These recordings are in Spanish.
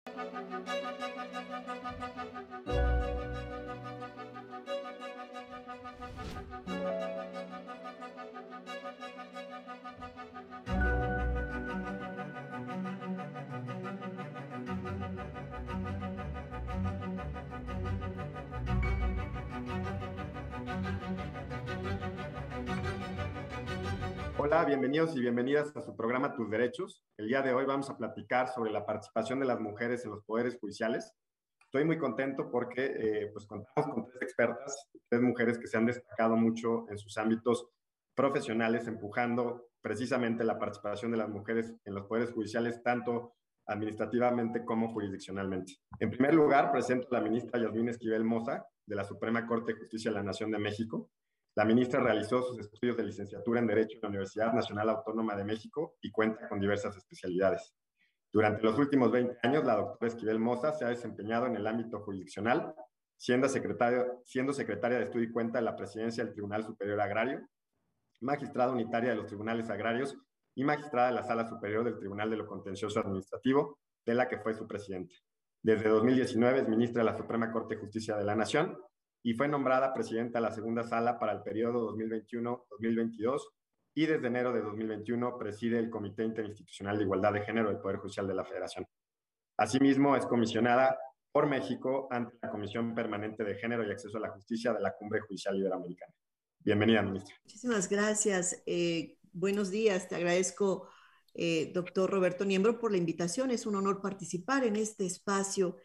Hola, bienvenidos y bienvenidas a su programa Tus Derechos. El día de hoy vamos a platicar sobre la participación de las mujeres en los poderes judiciales. Estoy muy contento porque pues contamos con tres expertas, tres mujeres que se han destacado mucho en sus ámbitos profesionales, empujando precisamente la participación de las mujeres en los poderes judiciales, tanto administrativamente como jurisdiccionalmente. En primer lugar, presento a la ministra Yasmín Esquivel Moza, de la Suprema Corte de Justicia de la Nación de México. La ministra realizó sus estudios de licenciatura en Derecho en la Universidad Nacional Autónoma de México y cuenta con diversas especialidades. Durante los últimos 20 años, la doctora Esquivel Moza se ha desempeñado en el ámbito jurisdiccional, siendo secretaria de Estudio y Cuenta de la Presidencia del Tribunal Superior Agrario, magistrada unitaria de los Tribunales Agrarios y magistrada de la Sala Superior del Tribunal de lo Contencioso Administrativo, de la que fue su presidenta. Desde 2019 es ministra de la Suprema Corte de Justicia de la Nación y fue nombrada presidenta de la segunda sala para el periodo 2021-2022 y desde enero de 2021 preside el Comité Interinstitucional de Igualdad de Género del Poder Judicial de la Federación. Asimismo, es comisionada por México ante la Comisión Permanente de Género y Acceso a la Justicia de la Cumbre Judicial Iberoamericana. Bienvenida, ministra. Muchísimas gracias. Buenos días. Te agradezco, doctor Roberto Niembro, por la invitación. Es un honor participar en este espacio,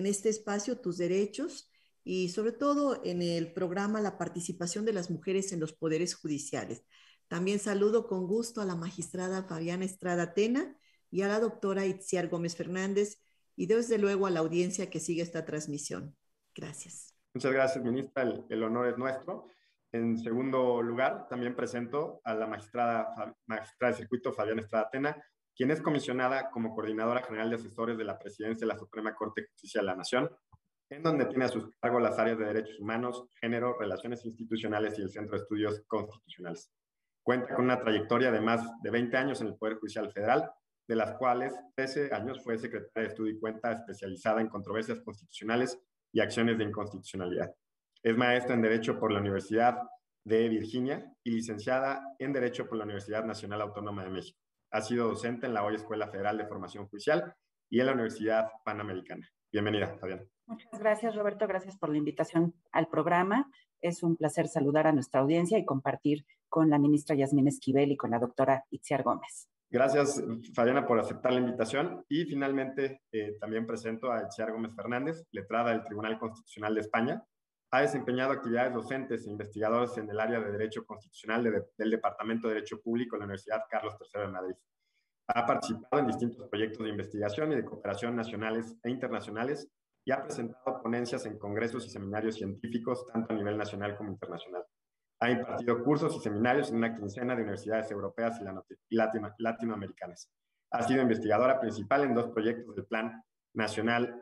Tus Derechos, y sobre todo en el programa La participación de las mujeres en los poderes judiciales. También saludo con gusto a la magistrada Fabiana Estrada Tena y a la doctora Itziar Gómez Fernández y desde luego a la audiencia que sigue esta transmisión. Gracias. Muchas gracias, ministra. El honor es nuestro. En segundo lugar, también presento a la magistrada de circuito Fabiana Estrada Tena, quien es comisionada como Coordinadora General de Asesores de la Presidencia de la Suprema Corte de Justicia de la Nación, en donde tiene a sus cargos las áreas de Derechos Humanos, Género, Relaciones Institucionales y el Centro de Estudios Constitucionales. Cuenta con una trayectoria de más de 20 años en el Poder Judicial Federal, de las cuales 13 años fue secretaria de Estudio y Cuenta especializada en controversias constitucionales y acciones de inconstitucionalidad. Es maestra en Derecho por la Universidad de Virginia y licenciada en Derecho por la Universidad Nacional Autónoma de México. Ha sido docente en la hoy Escuela Federal de Formación Judicial y en la Universidad Panamericana. Bienvenida, Fabiana. Muchas gracias, Roberto. Gracias por la invitación al programa. Es un placer saludar a nuestra audiencia y compartir con la ministra Yasmín Esquivel y con la doctora Itziar Gómez. Gracias, Fabiana, por aceptar la invitación. Y finalmente también presento a Itziar Gómez Fernández, letrada del Tribunal Constitucional de España. Ha desempeñado actividades docentes e investigadoras en el área de Derecho Constitucional del Departamento de Derecho Público en la Universidad Carlos III de Madrid. Ha participado en distintos proyectos de investigación y de cooperación nacionales e internacionales y ha presentado ponencias en congresos y seminarios científicos, tanto a nivel nacional como internacional. Ha impartido cursos y seminarios en una quincena de universidades europeas y latinoamericanas. Ha sido investigadora principal en 2 proyectos del Plan Nacional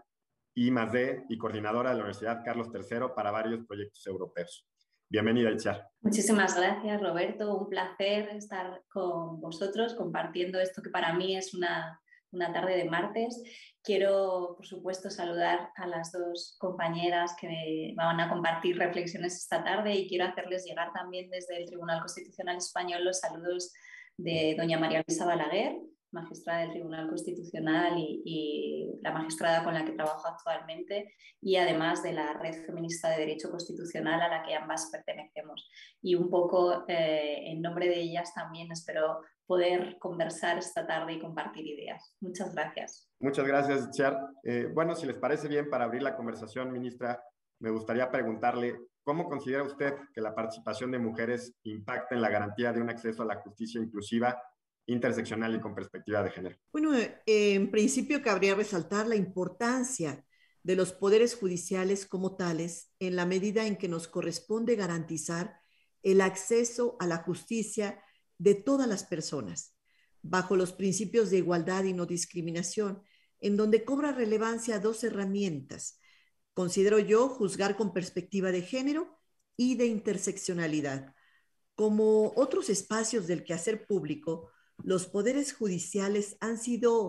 I+D y coordinadora de la Universidad Carlos III para varios proyectos europeos. Bienvenida, Itziar. Muchísimas gracias, Roberto. Un placer estar con vosotros compartiendo esto que para mí es una tarde de martes. Quiero, por supuesto, saludar a las 2 compañeras que me van a compartir reflexiones esta tarde y quiero hacerles llegar también desde el Tribunal Constitucional Español los saludos de doña María Luisa Balaguer, magistrada del Tribunal Constitucional y la magistrada con la que trabajo actualmente, y además de la Red Feminista de Derecho Constitucional a la que ambas pertenecemos. Y un poco en nombre de ellas también espero poder conversar esta tarde y compartir ideas. Muchas gracias. Muchas gracias, Itziar. Bueno, si les parece bien, para abrir la conversación, ministra, me gustaría preguntarle, ¿cómo considera usted que la participación de mujeres impacta en la garantía de un acceso a la justicia inclusiva, interseccional y con perspectiva de género? Bueno, en principio cabría resaltar la importancia de los poderes judiciales como tales en la medida en que nos corresponde garantizar el acceso a la justicia de todas las personas, bajo los principios de igualdad y no discriminación, en donde cobra relevancia 2 herramientas. Considero yo juzgar con perspectiva de género y de interseccionalidad. Como otros espacios del quehacer público, los poderes judiciales han sido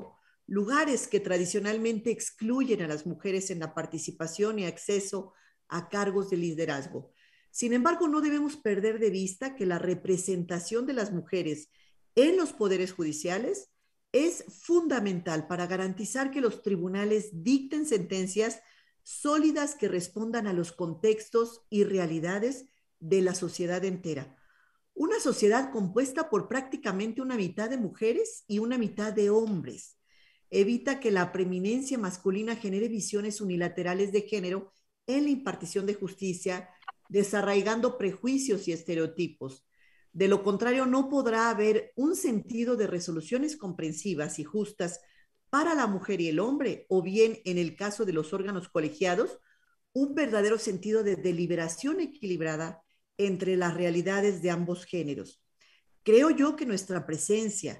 lugares que tradicionalmente excluyen a las mujeres en la participación y acceso a cargos de liderazgo. Sin embargo, no debemos perder de vista que la representación de las mujeres en los poderes judiciales es fundamental para garantizar que los tribunales dicten sentencias sólidas que respondan a los contextos y realidades de la sociedad entera. Una sociedad compuesta por prácticamente una mitad de mujeres y una mitad de hombres evita que la preeminencia masculina genere visiones unilaterales de género en la impartición de justicia, desarraigando prejuicios y estereotipos. De lo contrario, no podrá haber un sentido de resoluciones comprensivas y justas para la mujer y el hombre, o bien, en el caso de los órganos colegiados, un verdadero sentido de deliberación equilibrada entre las realidades de ambos géneros. Creo yo que nuestra presencia,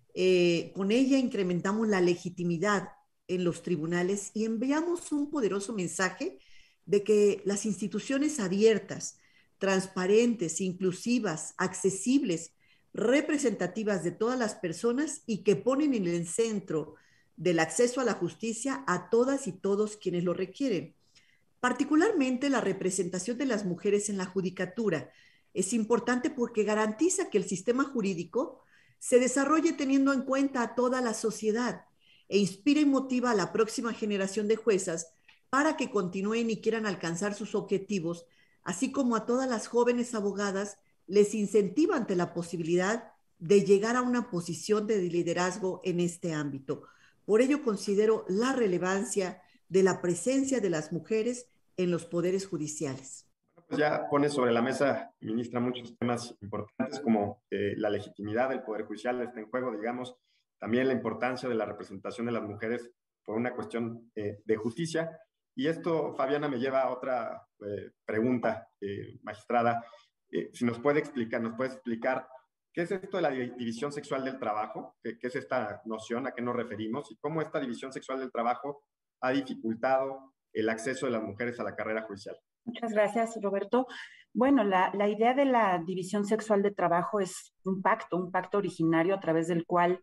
con ella incrementamos la legitimidad en los tribunales y enviamos un poderoso mensaje de que las instituciones abiertas, transparentes, inclusivas, accesibles, representativas de todas las personas y que ponen en el centro del acceso a la justicia a todas y todos quienes lo requieren. Particularmente la representación de las mujeres en la judicatura es importante porque garantiza que el sistema jurídico se desarrolle teniendo en cuenta a toda la sociedad e inspira y motiva a la próxima generación de juezas para que continúen y quieran alcanzar sus objetivos, así como a todas las jóvenes abogadas les incentiva ante la posibilidad de llegar a una posición de liderazgo en este ámbito. Por ello considero la relevancia de la presencia de las mujeres en los poderes judiciales. Pues ya pone sobre la mesa, ministra, muchos temas importantes como la legitimidad del Poder Judicial está en juego, digamos, también la importancia de la representación de las mujeres por una cuestión de justicia. Y esto, Fabiana, me lleva a otra pregunta, magistrada. Si nos puede explicar qué es esto de la división sexual del trabajo, qué es esta noción, a qué nos referimos y cómo esta división sexual del trabajo ha dificultado el acceso de las mujeres a la carrera judicial. Muchas gracias, Roberto. Bueno, la idea de la división sexual de trabajo es un pacto originario a través del cual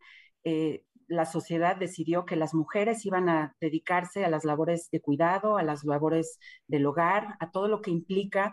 la sociedad decidió que las mujeres iban a dedicarse a las labores de cuidado, a las labores del hogar, a todo lo que implica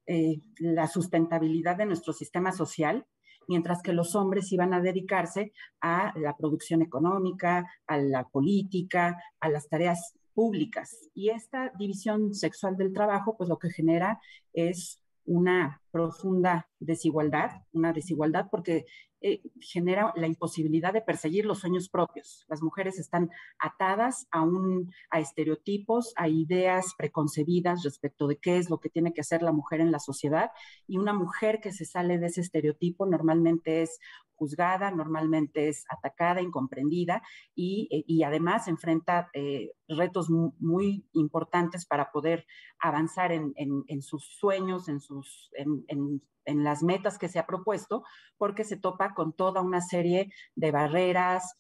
la sustentabilidad de nuestro sistema social, mientras que los hombres iban a dedicarse a la producción económica, a la política, a las tareas públicas. Y esta división sexual del trabajo, pues lo que genera es una profunda desigualdad, porque genera la imposibilidad de perseguir los sueños propios. Las mujeres están atadas a estereotipos, a ideas preconcebidas respecto de qué es lo que tiene que hacer la mujer en la sociedad, y una mujer que se sale de ese estereotipo normalmente es juzgada, normalmente es atacada, incomprendida y además enfrenta retos muy importantes para poder avanzar en sus sueños, en las metas que se ha propuesto, porque se topa con toda una serie de barreras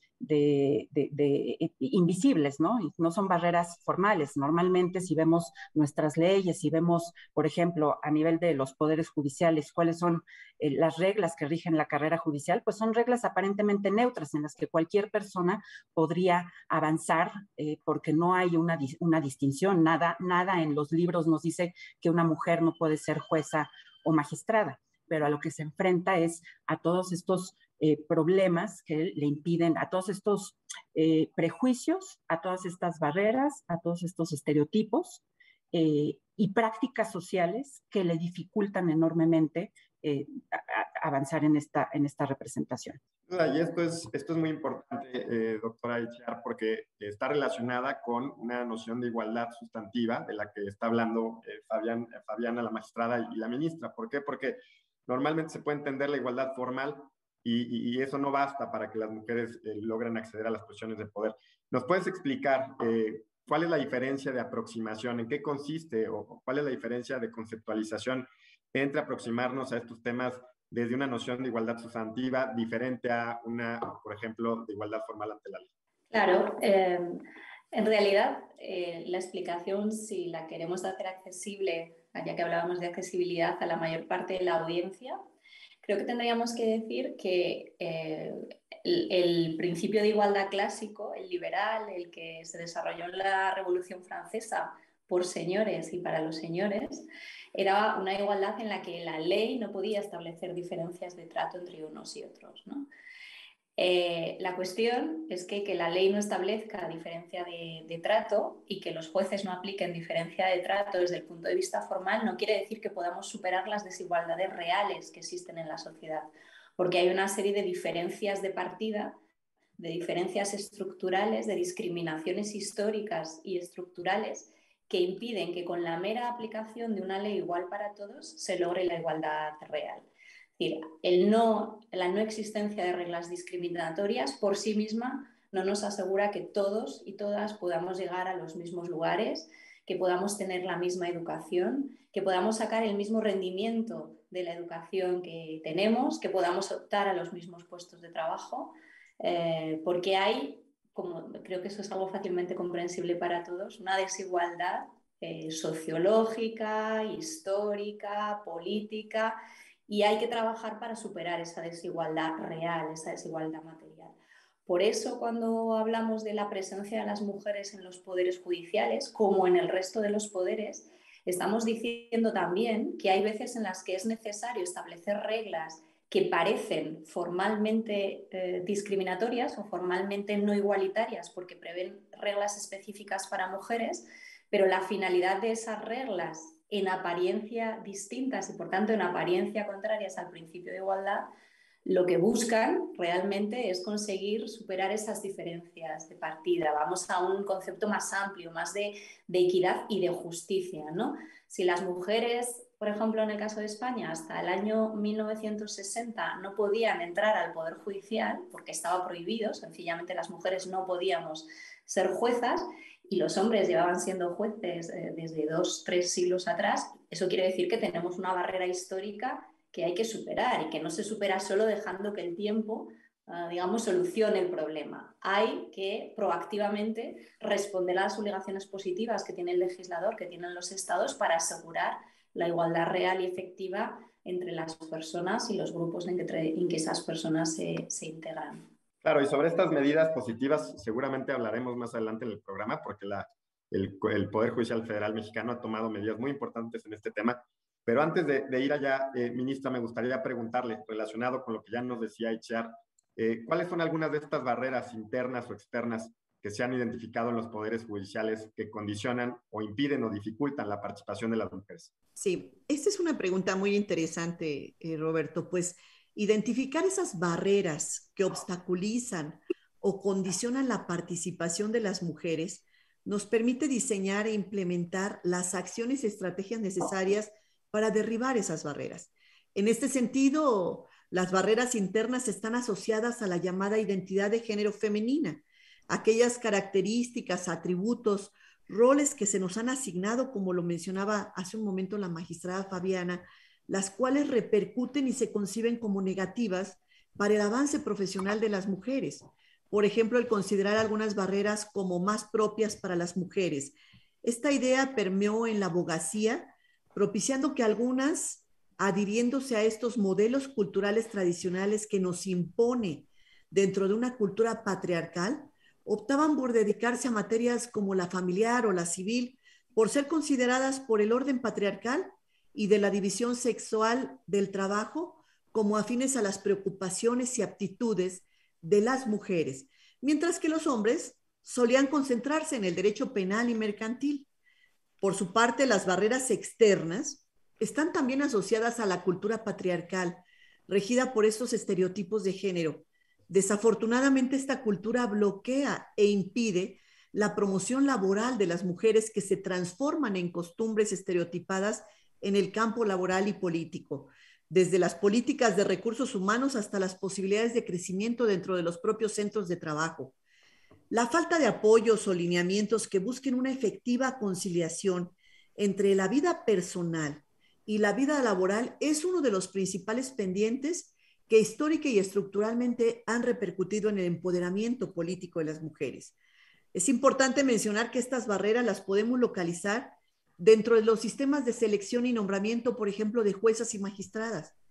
invisibles, ¿no? Y no son barreras formales. Normalmente, si vemos nuestras leyes, si vemos, por ejemplo, a nivel de los poderes judiciales, cuáles son las reglas que rigen la carrera judicial, pues son reglas aparentemente neutras en las que cualquier persona podría avanzar porque no hay una distinción. Nada en los libros nos dice que una mujer no puede ser jueza o magistrada, pero a lo que se enfrenta es a todos estos problemas que le impiden, a todos estos prejuicios, a todas estas barreras, a todos estos estereotipos y prácticas sociales que le dificultan enormemente avanzar en esta representación. Y esto es muy importante, doctora Itziar, porque está relacionada con una noción de igualdad sustantiva de la que está hablando Fabiana, la magistrada, y la ministra. ¿Por qué? Porque normalmente se puede entender la igualdad formal y eso no basta para que las mujeres logren acceder a las posiciones de poder. ¿Nos puedes explicar cuál es la diferencia de aproximación, en qué consiste o cuál es la diferencia de conceptualización entre aproximarnos a estos temas desde una noción de igualdad sustantiva diferente a una, por ejemplo, de igualdad formal ante la ley? Claro, en realidad la explicación, si la queremos hacer accesible, ya que hablábamos de accesibilidad a la mayor parte de la audiencia, creo que tendríamos que decir que el principio de igualdad clásico, el liberal, el que se desarrolló en la Revolución Francesa por señores y para los señores, era una igualdad en la que la ley no podía establecer diferencias de trato entre unos y otros, ¿no? La cuestión es que la ley no establezca diferencia de trato y que los jueces no apliquen diferencia de trato desde el punto de vista formal no quiere decir que podamos superar las desigualdades reales que existen en la sociedad, porque hay una serie de diferencias de partida, de diferencias estructurales, de discriminaciones históricas y estructurales que impiden que con la mera aplicación de una ley igual para todos se logre la igualdad real. Es decir, la no existencia de reglas discriminatorias por sí misma no nos asegura que todos y todas podamos llegar a los mismos lugares, que podamos tener la misma educación, que podamos sacar el mismo rendimiento de la educación que tenemos, que podamos optar a los mismos puestos de trabajo, porque hay, como creo que eso es algo fácilmente comprensible para todos, una desigualdad sociológica, histórica, política, y hay que trabajar para superar esa desigualdad real, esa desigualdad material. Por eso, cuando hablamos de la presencia de las mujeres en los poderes judiciales, como en el resto de los poderes, estamos diciendo también que hay veces en las que es necesario establecer reglas que parecen formalmente discriminatorias o formalmente no igualitarias porque prevén reglas específicas para mujeres, pero la finalidad de esas reglas en apariencia distintas y por tanto en apariencia contrarias al principio de igualdad, lo que buscan realmente es conseguir superar esas diferencias de partida. Vamos a un concepto más amplio, más de equidad y de justicia, ¿no? Si las mujeres, por ejemplo, en el caso de España, hasta el año 1960 no podían entrar al Poder Judicial porque estaba prohibido, sencillamente las mujeres no podíamos ser juezas, y los hombres llevaban siendo jueces desde 2-3 siglos atrás, eso quiere decir que tenemos una barrera histórica que hay que superar y que no se supera solo dejando que el tiempo, digamos, solucione el problema. Hay que proactivamente responder a las obligaciones positivas que tiene el legislador, que tienen los estados para asegurar la igualdad real y efectiva entre las personas y los grupos en que esas personas se integran. Claro, y sobre estas medidas positivas seguramente hablaremos más adelante en el programa porque el Poder Judicial Federal Mexicano ha tomado medidas muy importantes en este tema. Pero antes de ir allá, ministra, me gustaría preguntarle, relacionado con lo que ya nos decía Itziar, ¿cuáles son algunas de estas barreras internas o externas que se han identificado en los poderes judiciales que condicionan o impiden o dificultan la participación de las mujeres? Sí, esta es una pregunta muy interesante, Roberto, pues identificar esas barreras que obstaculizan o condicionan la participación de las mujeres nos permite diseñar e implementar las acciones y estrategias necesarias para derribar esas barreras. En este sentido, las barreras internas están asociadas a la llamada identidad de género femenina, aquellas características, atributos, roles que se nos han asignado, como lo mencionaba hace un momento la magistrada Fabiana, las cuales repercuten y se conciben como negativas para el avance profesional de las mujeres. Por ejemplo, el considerar algunas barreras como más propias para las mujeres. Esta idea permeó en la abogacía, propiciando que algunas, adhiriéndose a estos modelos culturales tradicionales que nos impone dentro de una cultura patriarcal, optaban por dedicarse a materias como la familiar o la civil, por ser consideradas por el orden patriarcal y de la división sexual del trabajo como afines a las preocupaciones y aptitudes de las mujeres, mientras que los hombres solían concentrarse en el derecho penal y mercantil. Por su parte, las barreras externas están también asociadas a la cultura patriarcal, regida por estos estereotipos de género. Desafortunadamente, esta cultura bloquea e impide la promoción laboral de las mujeres que se transforman en costumbres estereotipadas en el campo laboral y político, desde las políticas de recursos humanos hasta las posibilidades de crecimiento dentro de los propios centros de trabajo. La falta de apoyos o lineamientos que busquen una efectiva conciliación entre la vida personal y la vida laboral es uno de los principales pendientes que histórica y estructuralmente han repercutido en el empoderamiento político de las mujeres. Es importante mencionar que estas barreras las podemos localizar dentro de los sistemas de selección y nombramiento, por ejemplo, de juezas y magistradas.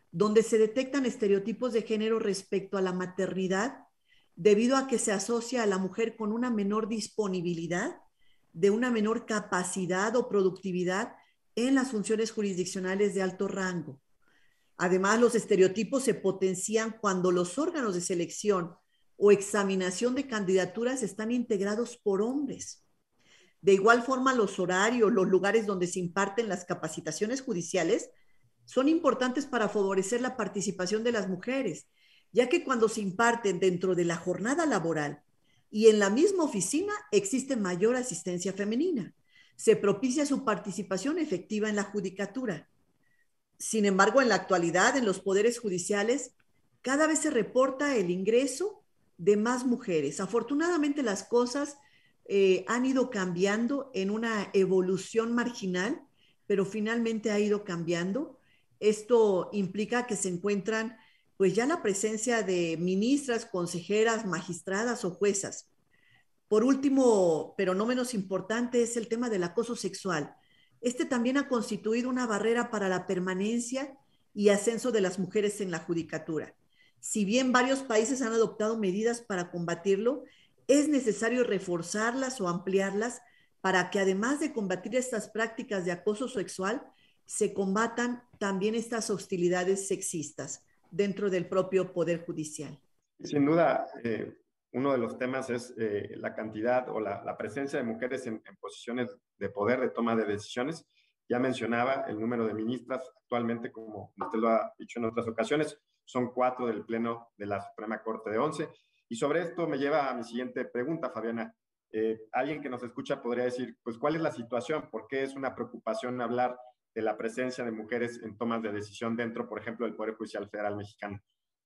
donde se detectan estereotipos de género respecto a la maternidad, debido a que se asocia a la mujer con una menor disponibilidad, de una menor capacidad o productividad en las funciones jurisdiccionales de alto rango. Además, los estereotipos se potencian cuando los órganos de selección o examinación de candidaturas están integrados por hombres. De igual forma, los horarios, los lugares donde se imparten las capacitaciones judiciales son importantes para favorecer la participación de las mujeres, ya que cuando se imparten dentro de la jornada laboral y en la misma oficina existe mayor asistencia femenina. Se propicia su participación efectiva en la judicatura. Sin embargo, en la actualidad, en los poderes judiciales, cada vez se reporta el ingreso de más mujeres. Afortunadamente, las cosas han ido cambiando en una evolución marginal, pero finalmente ha ido cambiando. Esto implica que se encuentran pues ya la presencia de ministras, consejeras, magistradas o juezas. Por último, pero no menos importante, es el tema del acoso sexual. Este también ha constituido una barrera para la permanencia y ascenso de las mujeres en la judicatura. Si bien varios países han adoptado medidas para combatirlo, es necesario reforzarlas o ampliarlas para que además de combatir estas prácticas de acoso sexual, se combatan también estas hostilidades sexistas dentro del propio Poder Judicial. Sin duda, uno de los temas es la cantidad o la presencia de mujeres en posiciones de poder, de toma de decisiones. Ya mencionaba el número de ministras actualmente, como usted lo ha dicho en otras ocasiones, son 4 del Pleno de la Suprema Corte de 11. Y sobre esto me lleva a mi siguiente pregunta, Fabiana. Alguien que nos escucha podría decir, pues, ¿cuál es la situación? ¿Por qué es una preocupación hablar de la presencia de mujeres en tomas de decisión dentro, por ejemplo, del Poder Judicial Federal Mexicano?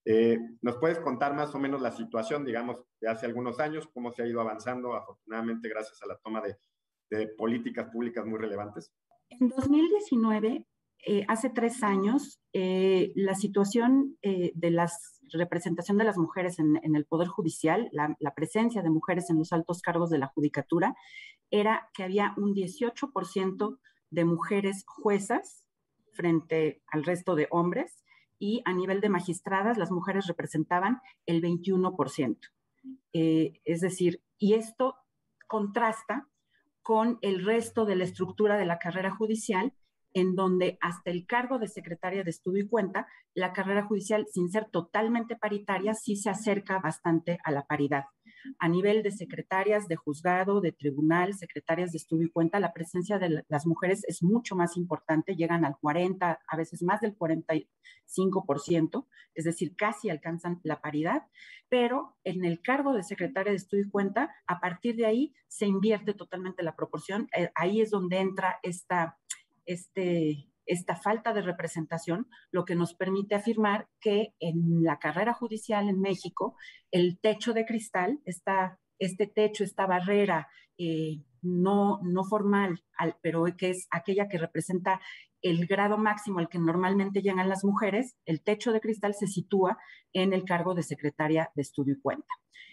¿Nos puedes contar más o menos la situación, digamos, de hace algunos años, cómo se ha ido avanzando, afortunadamente, gracias a la toma de políticas públicas muy relevantes? En 2019, hace 3 años, la situación de la representación de las mujeres en el Poder Judicial, la presencia de mujeres en los altos cargos de la judicatura, era que había un 18% de mujeres juezas frente al resto de hombres, y a nivel de magistradas las mujeres representaban el 21%. Es decir, y esto contrasta con el resto de la estructura de la carrera judicial, en donde hasta el cargo de secretaria de estudio y cuenta, la carrera judicial, sin ser totalmente paritaria, sí se acerca bastante a la paridad. A nivel de secretarias de juzgado, de tribunal, secretarias de estudio y cuenta, la presencia de las mujeres es mucho más importante, llegan al 40%, a veces más del 45%, es decir, casi alcanzan la paridad, pero en el cargo de secretaria de estudio y cuenta, a partir de ahí se invierte totalmente la proporción. Ahí es donde entra esta falta de representación, lo que nos permite afirmar que en la carrera judicial en México, el techo de cristal, este techo, esta barrera no formal, pero que es aquella que representa el grado máximo al que normalmente llegan las mujeres, el techo de cristal se sitúa en el cargo de secretaria de estudio y cuenta.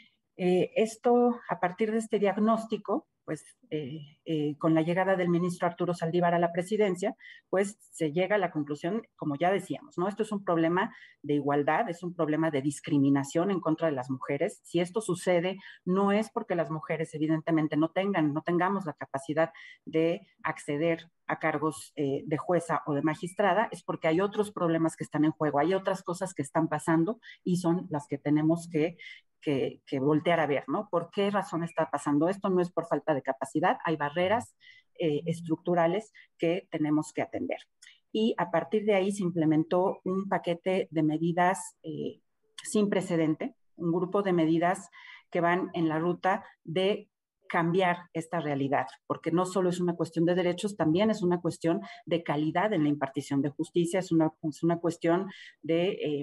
Esto, a partir de este diagnóstico, pues con la llegada del ministro Arturo Saldívar a la presidencia, pues se llega a la conclusión, como ya decíamos, ¿no? Esto es un problema de igualdad, es un problema de discriminación en contra de las mujeres. Si esto sucede, no es porque las mujeres evidentemente no tengamos la capacidad de acceder a cargos de jueza o de magistrada, es porque hay otros problemas que están en juego, hay otras cosas que están pasando y son las que tenemos que voltear a ver, ¿no? ¿Por qué razón está pasando esto? No es por falta de capacidad, hay barreras estructurales que tenemos que atender. Y a partir de ahí se implementó un paquete de medidas sin precedente, un grupo de medidas que van en la ruta de cambiar esta realidad, porque no solo es una cuestión de derechos, también es una cuestión de calidad en la impartición de justicia, es una cuestión de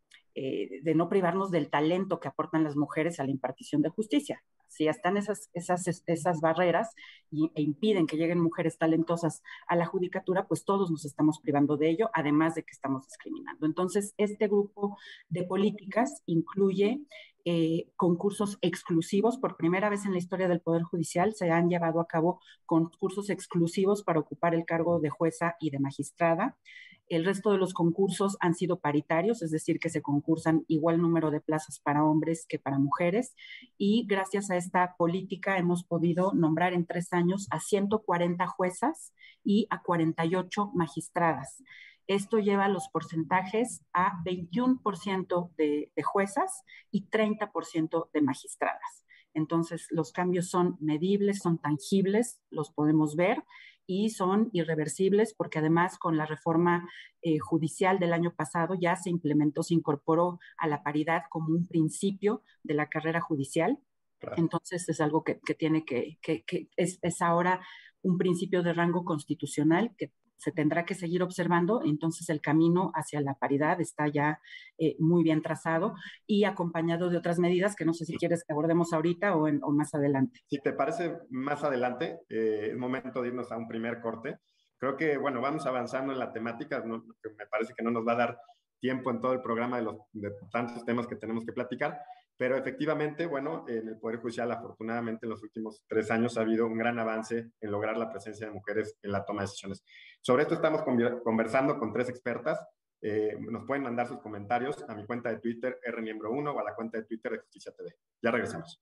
no privarnos del talento que aportan las mujeres a la impartición de justicia. Si están esas barreras e impiden que lleguen mujeres talentosas a la judicatura, pues todos nos estamos privando de ello, además de que estamos discriminando. Entonces, este grupo de políticas incluye concursos exclusivos. Por primera vez en la historia del Poder Judicial se han llevado a cabo concursos exclusivos para ocupar el cargo de jueza y de magistrada. El resto de los concursos han sido paritarios, es decir, que se concursan igual número de plazas para hombres que para mujeres. Y gracias a esta política hemos podido nombrar en 3 años a 140 juezas y a 48 magistradas. Esto lleva los porcentajes a 21% de juezas y 30% de magistradas. Entonces, los cambios son medibles, son tangibles, los podemos ver y son irreversibles porque además con la reforma judicial del año pasado ya se implementó, se incorporó a la paridad como un principio de la carrera judicial. Claro. Entonces, es algo que tiene que es ahora un principio de rango constitucional que se tendrá que seguir observando. Entonces el camino hacia la paridad está ya muy bien trazado y acompañado de otras medidas que no sé si quieres que abordemos ahorita o más adelante. Si te parece, más adelante, es momento de irnos a un primer corte. Creo que, bueno, vamos avanzando en la temática, ¿no? Me parece que no nos va a dar tiempo en todo el programa de tantos temas que tenemos que platicar, pero efectivamente, bueno, en el Poder Judicial, afortunadamente, en los últimos 3 años ha habido un gran avance en lograr la presencia de mujeres en la toma de decisiones. Sobre esto estamos conversando con 3 expertas. Nos pueden mandar sus comentarios a mi cuenta de Twitter, rniembro1, o a la cuenta de Twitter de Justicia TV. Ya regresamos.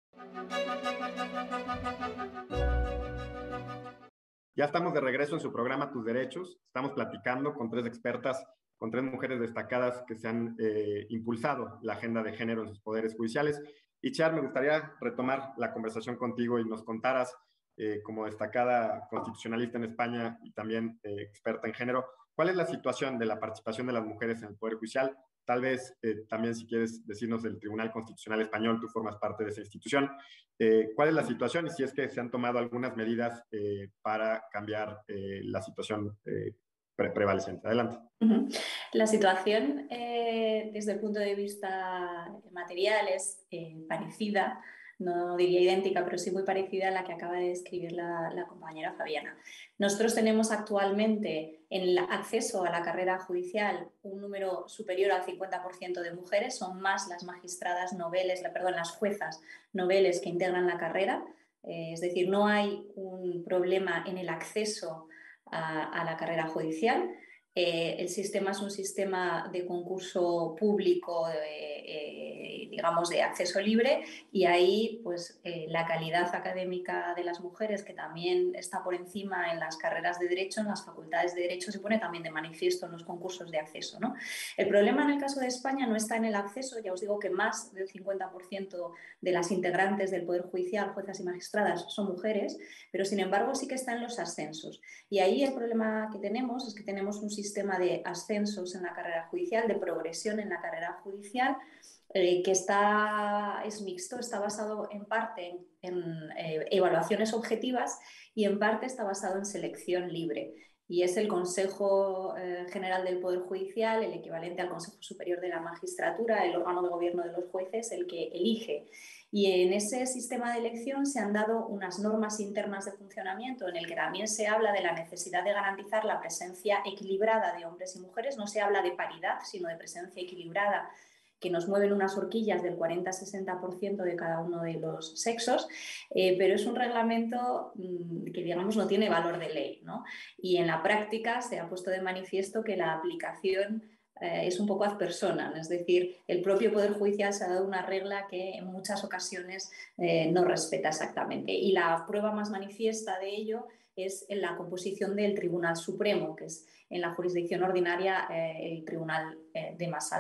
Ya estamos de regreso en su programa Tus Derechos. Estamos platicando con 3 expertas, con 3 mujeres destacadas que se han impulsado la agenda de género en sus poderes judiciales. Y Char, me gustaría retomar la conversación contigo y nos contaras, como destacada constitucionalista en España y también experta en género, ¿cuál es la situación de la participación de las mujeres en el Poder Judicial? Tal vez también si quieres decirnos del Tribunal Constitucional Español, tú formas parte de esa institución. ¿Cuál es la situación y si es que se han tomado algunas medidas para cambiar la situación prevaleciente? Adelante. La situación desde el punto de vista material es parecida, no diría idéntica, pero sí muy parecida a la que acaba de describir la compañera Fabiana. Nosotros tenemos actualmente en el acceso a la carrera judicial un número superior al 50% de mujeres, son más las magistradas noveles, las juezas noveles que integran la carrera, es decir, no hay un problema en el acceso a la carrera judicial. El sistema es un sistema de concurso público, digamos, de acceso libre, y ahí pues, la calidad académica de las mujeres, que también está por encima en las carreras de Derecho, en las facultades de Derecho, se pone también de manifiesto en los concursos de acceso, ¿no? El problema en el caso de España no está en el acceso, ya os digo que más del 50% de las integrantes del Poder Judicial, juezas y magistradas, son mujeres, pero sin embargo sí que está en los ascensos. Y ahí el problema que tenemos es que tenemos un sistema de ascensos en la carrera judicial, de progresión en la carrera judicial, que es mixto, está basado en parte en evaluaciones objetivas y en parte está basado en selección libre. Y es el Consejo General del Poder Judicial, el equivalente al Consejo Superior de la Magistratura, el órgano de gobierno de los jueces, el que elige. Y en ese sistema de elección se han dado unas normas internas de funcionamiento en el que también se habla de la necesidad de garantizar la presencia equilibrada de hombres y mujeres. No se habla de paridad, sino de presencia equilibrada, que nos mueven unas horquillas del 40-60% de cada uno de los sexos, pero es un reglamento que, digamos, no tiene valor de ley, ¿no? Y en la práctica se ha puesto de manifiesto que la aplicación es un poco ad personam, es decir, el propio Poder Judicial se ha dado una regla que en muchas ocasiones no respeta exactamente. Y la prueba más manifiesta de ello es en la composición del Tribunal Supremo, que es en la jurisdicción ordinaria el tribunal de más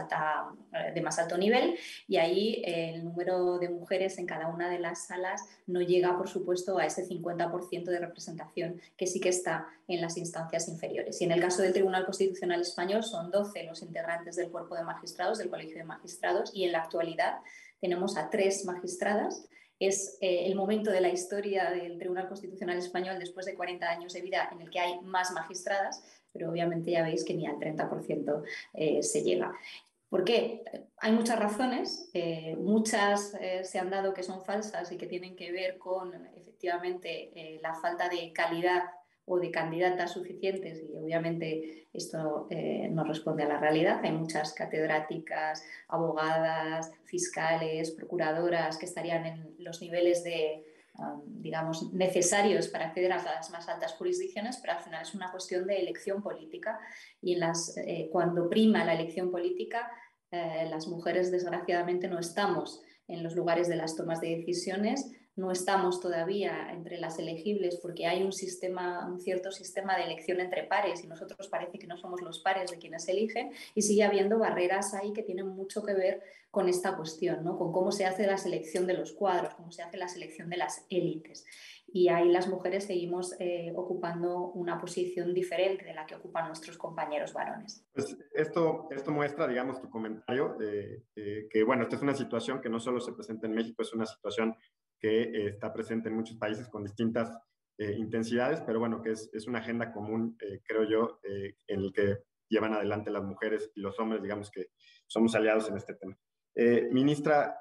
alto nivel, y ahí el número de mujeres en cada una de las salas no llega, por supuesto, a ese 50% de representación que sí que está en las instancias inferiores. Y en el caso del Tribunal Constitucional Español son 12 los integrantes del cuerpo de magistrados, del Colegio de Magistrados, y en la actualidad tenemos a 3 magistradas. Es el momento de la historia del Tribunal Constitucional Español después de 40 años de vida en el que hay más magistradas, pero obviamente ya veis que ni al 30% se llega. ¿Por qué? Hay muchas razones, muchas se han dado que son falsas y que tienen que ver con efectivamente la falta de calidad o de candidatas suficientes, y obviamente esto no responde a la realidad. Hay muchas catedráticas, abogadas, fiscales, procuradoras que estarían en los niveles de digamos, necesarios para acceder a las más altas jurisdicciones, pero al final es una cuestión de elección política y cuando prima la elección política, las mujeres desgraciadamente no estamos en los lugares de las tomas de decisiones, no estamos todavía entre las elegibles porque hay un cierto sistema de elección entre pares y nosotros parece que no somos los pares de quienes eligen y sigue habiendo barreras ahí que tienen mucho que ver con esta cuestión, ¿no? Con cómo se hace la selección de los cuadros, cómo se hace la selección de las élites. Y ahí las mujeres seguimos ocupando una posición diferente de la que ocupan nuestros compañeros varones. Pues esto muestra, digamos, tu comentario, que bueno, esta es una situación que no solo se presenta en México, es una situación que está presente en muchos países con distintas intensidades, pero bueno, que es una agenda común, creo yo, en el que llevan adelante las mujeres y los hombres, digamos que somos aliados en este tema. Ministra,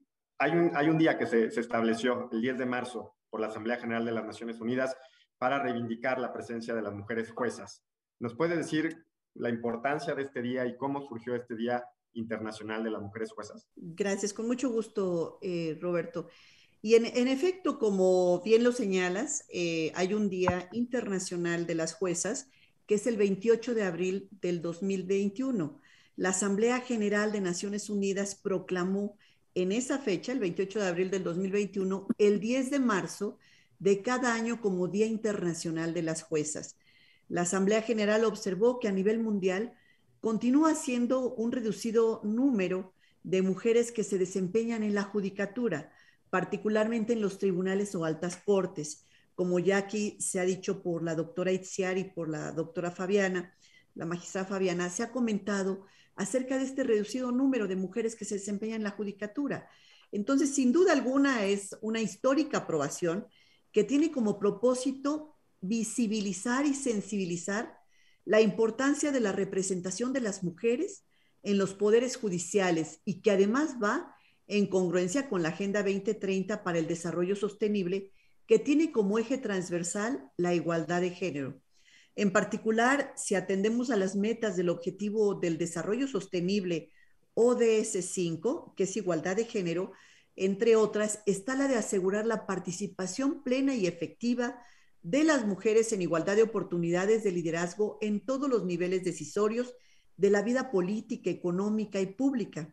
hay un día que se estableció, el 10 de marzo, por la Asamblea General de las Naciones Unidas, para reivindicar la presencia de las mujeres juezas. ¿Nos puede decir la importancia de este día y cómo surgió este Día Internacional de las Mujeres Juezas? Gracias, con mucho gusto, Roberto. Y en efecto, como bien lo señalas, hay un Día Internacional de las Juezas, que es el 28 de abril del 2021. La Asamblea General de Naciones Unidas proclamó en esa fecha, el 28 de abril del 2021, el 10 de marzo de cada año como Día Internacional de las Juezas. La Asamblea General observó que a nivel mundial continúa siendo un reducido número de mujeres que se desempeñan en la judicatura, particularmente en los tribunales o altas cortes, como ya aquí se ha dicho por la doctora Itziar y por la doctora Fabiana, la magistrada Fabiana, se ha comentado acerca de este reducido número de mujeres que se desempeñan en la judicatura. Entonces, sin duda alguna, es una histórica aprobación que tiene como propósito visibilizar y sensibilizar la importancia de la representación de las mujeres en los poderes judiciales y que además va en congruencia con la Agenda 2030 para el Desarrollo Sostenible, que tiene como eje transversal la igualdad de género. En particular, si atendemos a las metas del Objetivo del Desarrollo Sostenible ODS 5, que es igualdad de género, entre otras, está la de asegurar la participación plena y efectiva de las mujeres en igualdad de oportunidades de liderazgo en todos los niveles decisorios de la vida política, económica y pública.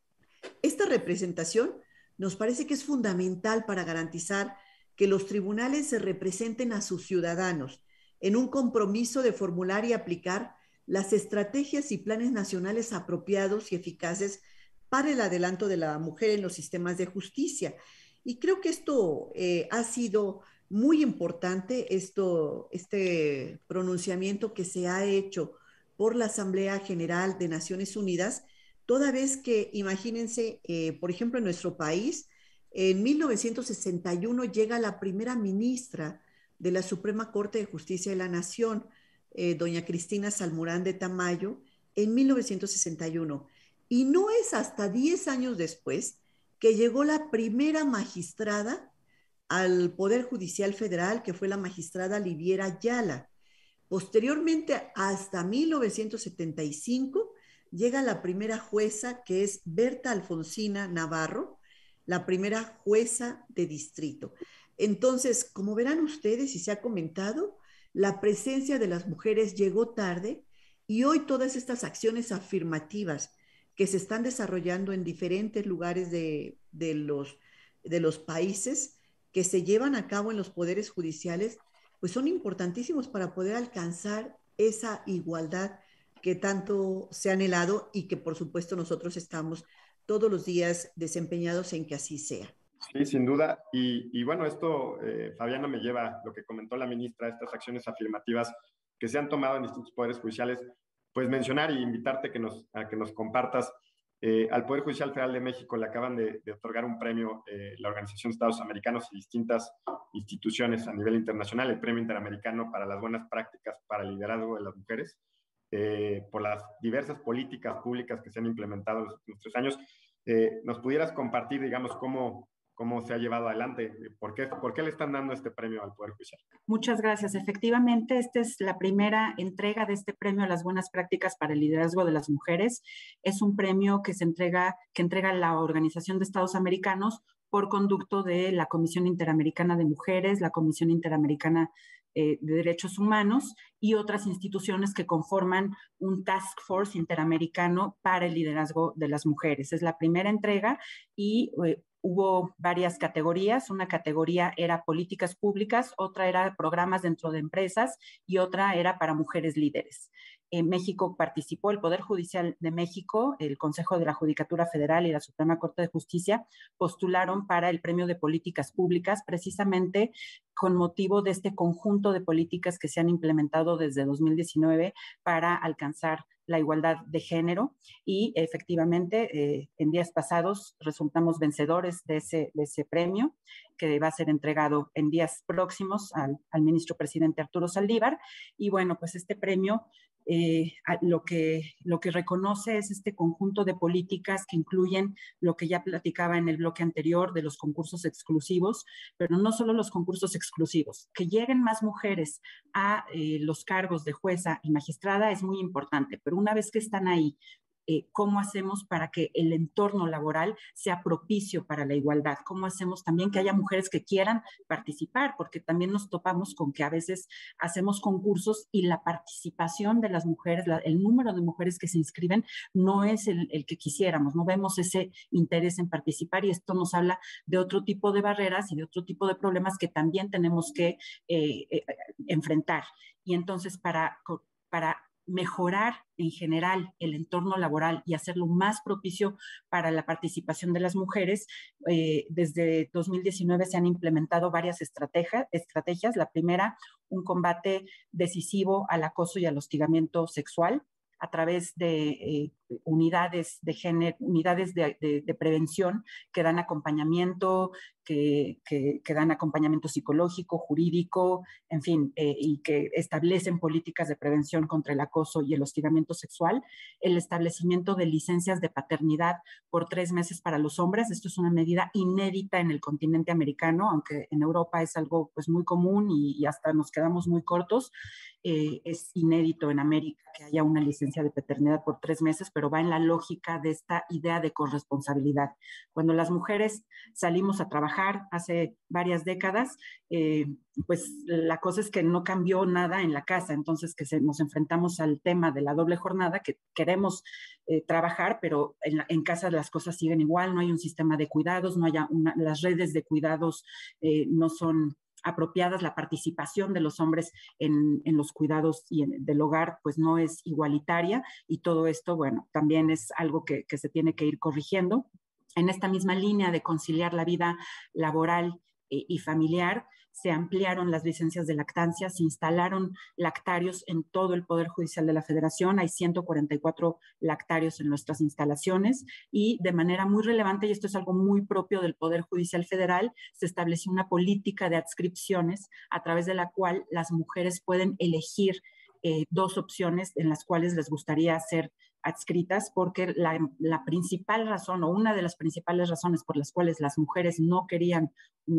Esta representación nos parece que es fundamental para garantizar que los tribunales se representen a sus ciudadanos en un compromiso de formular y aplicar las estrategias y planes nacionales apropiados y eficaces para el adelanto de la mujer en los sistemas de justicia. Y creo que esto ha sido muy importante, este pronunciamiento que se ha hecho por la Asamblea General de Naciones Unidas, toda vez que, imagínense, por ejemplo, en nuestro país, en 1961 llega la primera ministra de la Suprema Corte de Justicia de la Nación, doña Cristina Salmurán de Tamayo, en 1961. Y no es hasta 10 años después que llegó la primera magistrada al Poder Judicial Federal, que fue la magistrada Liviera Ayala. Posteriormente, hasta 1975, llega la primera jueza, que es Berta Alfonsina Navarro, la primera jueza de distrito. Entonces, como verán ustedes y se ha comentado, la presencia de las mujeres llegó tarde y hoy todas estas acciones afirmativas que se están desarrollando en diferentes lugares de los países, que se llevan a cabo en los poderes judiciales, pues son importantísimos para poder alcanzar esa igualdad que tanto se ha anhelado y que por supuesto nosotros estamos todos los días desempeñados en que así sea. Sí, sin duda. Y bueno, esto, Fabiana, me lleva a lo que comentó la ministra, estas acciones afirmativas que se han tomado en distintos poderes judiciales, pues mencionar y invitarte a que nos compartas. Al Poder Judicial Federal de México le acaban de otorgar un premio la Organización de Estados Americanos y distintas instituciones a nivel internacional, el Premio Interamericano para las Buenas Prácticas para el Liderazgo de las Mujeres, por las diversas políticas públicas que se han implementado en los últimos 3 años. ¿Nos pudieras compartir, digamos, cómo se ha llevado adelante? ¿Por qué le están dando este premio al Poder Judicial? Muchas gracias. Efectivamente, esta es la primera entrega de este premio a las buenas prácticas para el liderazgo de las mujeres. Es un premio que entrega la Organización de Estados Americanos por conducto de la Comisión Interamericana de Mujeres, la Comisión Interamericana de Derechos Humanos y otras instituciones que conforman un task force interamericano para el liderazgo de las mujeres. Es la primera entrega y hubo varias categorías. Una categoría era políticas públicas, otra era programas dentro de empresas y otra era para mujeres líderes. En México participó el Poder Judicial de México, el Consejo de la Judicatura Federal y la Suprema Corte de Justicia postularon para el Premio de Políticas Públicas, precisamente con motivo de este conjunto de políticas que se han implementado desde 2019 para alcanzar la igualdad de género y efectivamente en días pasados resultamos vencedores de ese premio que va a ser entregado en días próximos al ministro presidente Arturo Saldívar. Y bueno, pues este premio lo que reconoce es este conjunto de políticas que incluyen lo que ya platicaba en el bloque anterior de los concursos exclusivos, pero no solo los concursos exclusivos, que lleguen más mujeres a los cargos de jueza y magistrada es muy importante, pero una vez que están ahí, cómo hacemos para que el entorno laboral sea propicio para la igualdad, cómo hacemos también que haya mujeres que quieran participar, porque también nos topamos con que a veces hacemos concursos y la participación de las mujeres, el número de mujeres que se inscriben no es el que quisiéramos, no vemos ese interés en participar y esto nos habla de otro tipo de barreras y de otro tipo de problemas que también tenemos que enfrentar. Y entonces para mejorar en general el entorno laboral y hacerlo más propicio para la participación de las mujeres, desde 2019 se han implementado varias estrategias. La primera, un combate decisivo al acoso y al hostigamiento sexual a través de unidades de género, unidades de prevención que dan acompañamiento, que dan acompañamiento psicológico, jurídico, en fin, y que establecen políticas de prevención contra el acoso y el hostigamiento sexual, el establecimiento de licencias de paternidad por 3 meses para los hombres. Esto es una medida inédita en el continente americano, aunque en Europa es algo pues muy común y hasta nos quedamos muy cortos. Es inédito en América que haya una licencia de paternidad por 3 meses, pero va en la lógica de esta idea de corresponsabilidad. Cuando las mujeres salimos a trabajar hace varias décadas, pues la cosa es que no cambió nada en la casa, entonces que nos enfrentamos al tema de la doble jornada, que queremos trabajar, pero en casa las cosas siguen igual, no hay un sistema de cuidados, no hay las redes de cuidados no son apropiadas, la participación de los hombres en los cuidados del hogar pues no es igualitaria y todo esto, bueno, también es algo que se tiene que ir corrigiendo. En esta misma línea de conciliar la vida laboral y familiar, se ampliaron las licencias de lactancia, se instalaron lactarios en todo el Poder Judicial de la Federación, hay 144 lactarios en nuestras instalaciones y de manera muy relevante, y esto es algo muy propio del Poder Judicial Federal, se estableció una política de adscripciones a través de la cual las mujeres pueden elegir 2 opciones en las cuales les gustaría ser adscritas, porque la principal razón o una de las principales razones por las cuales las mujeres no queríamos,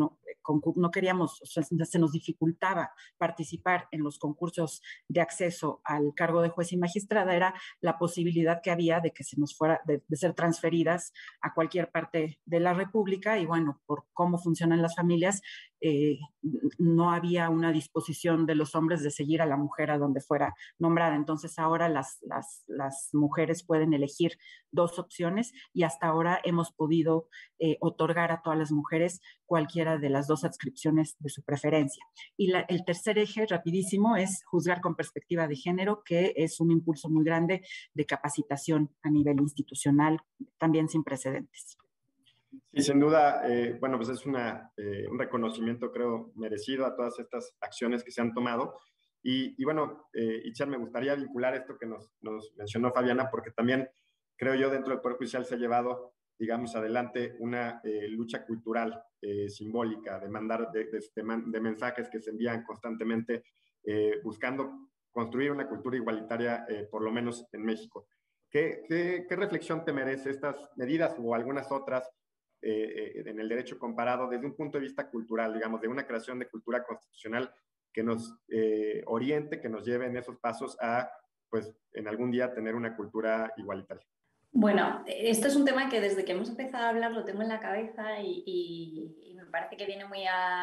o sea, se nos dificultaba participar en los concursos de acceso al cargo de juez y magistrada era la posibilidad que había de que se nos fuera, de ser transferidas a cualquier parte de la República y bueno, por cómo funcionan las familias, no había una disposición de los hombres de seguir a la mujer a donde fuera nombrada. Entonces ahora las mujeres pueden elegir 2 opciones y hasta ahora hemos podido otorgar a todas las mujeres cualquiera de las 2 adscripciones de su preferencia. Y el tercer eje, rapidísimo, es juzgar con perspectiva de género, que es un impulso muy grande de capacitación a nivel institucional, también sin precedentes. Sí, sin duda, bueno, pues es un reconocimiento, creo, merecido a todas estas acciones que se han tomado. Y bueno, Itziar, me gustaría vincular esto que nos mencionó Fabiana, porque también creo yo dentro del Poder Judicial se ha llevado, digamos, adelante una lucha cultural simbólica, de mensajes que se envían constantemente buscando construir una cultura igualitaria, por lo menos en México. ¿Qué reflexión te merece estas medidas o algunas otras en el derecho comparado desde un punto de vista cultural, digamos, de una creación de cultura constitucional que nos oriente, que nos lleve en esos pasos a, pues, en algún día tener una cultura igualitaria? Bueno, esto es un tema que desde que hemos empezado a hablar lo tengo en la cabeza y me parece que viene muy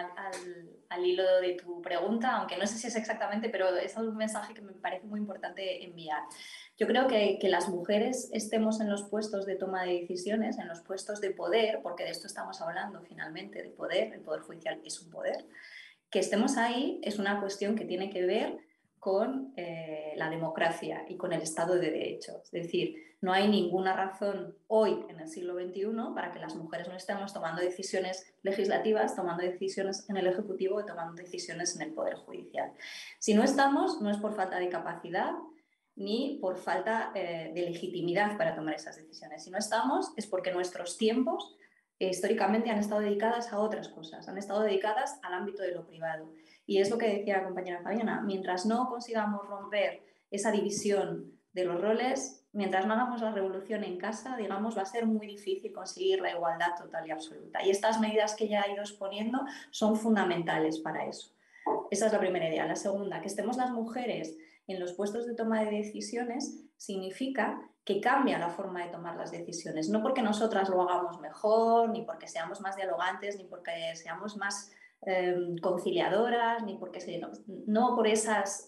al hilo de tu pregunta, aunque no sé si es exactamente, pero es un mensaje que me parece muy importante enviar. Yo creo que las mujeres estemos en los puestos de toma de decisiones, en los puestos de poder, porque de esto estamos hablando finalmente, de poder, el poder judicial es un poder, que estemos ahí es una cuestión que tiene que ver con la democracia y con el Estado de Derecho. Es decir, no hay ninguna razón hoy, en el siglo XXI, para que las mujeres no estemos tomando decisiones legislativas, tomando decisiones en el Ejecutivo y tomando decisiones en el Poder Judicial. Si no estamos, no es por falta de capacidad ni por falta de legitimidad para tomar esas decisiones. Si no estamos, es porque nuestros tiempos históricamente han estado dedicadas a otras cosas, han estado dedicadas al ámbito de lo privado. Y es lo que decía la compañera Fabiana, mientras no consigamos romper esa división de los roles, mientras no hagamos la revolución en casa, digamos, va a ser muy difícil conseguir la igualdad total y absoluta. Y estas medidas que ya he ido exponiendo son fundamentales para eso. Esa es la primera idea. La segunda, que estemos las mujeres en los puestos de toma de decisiones significa que cambia la forma de tomar las decisiones, no porque nosotras lo hagamos mejor, ni porque seamos más dialogantes, ni porque seamos más conciliadoras, ni porque no por esas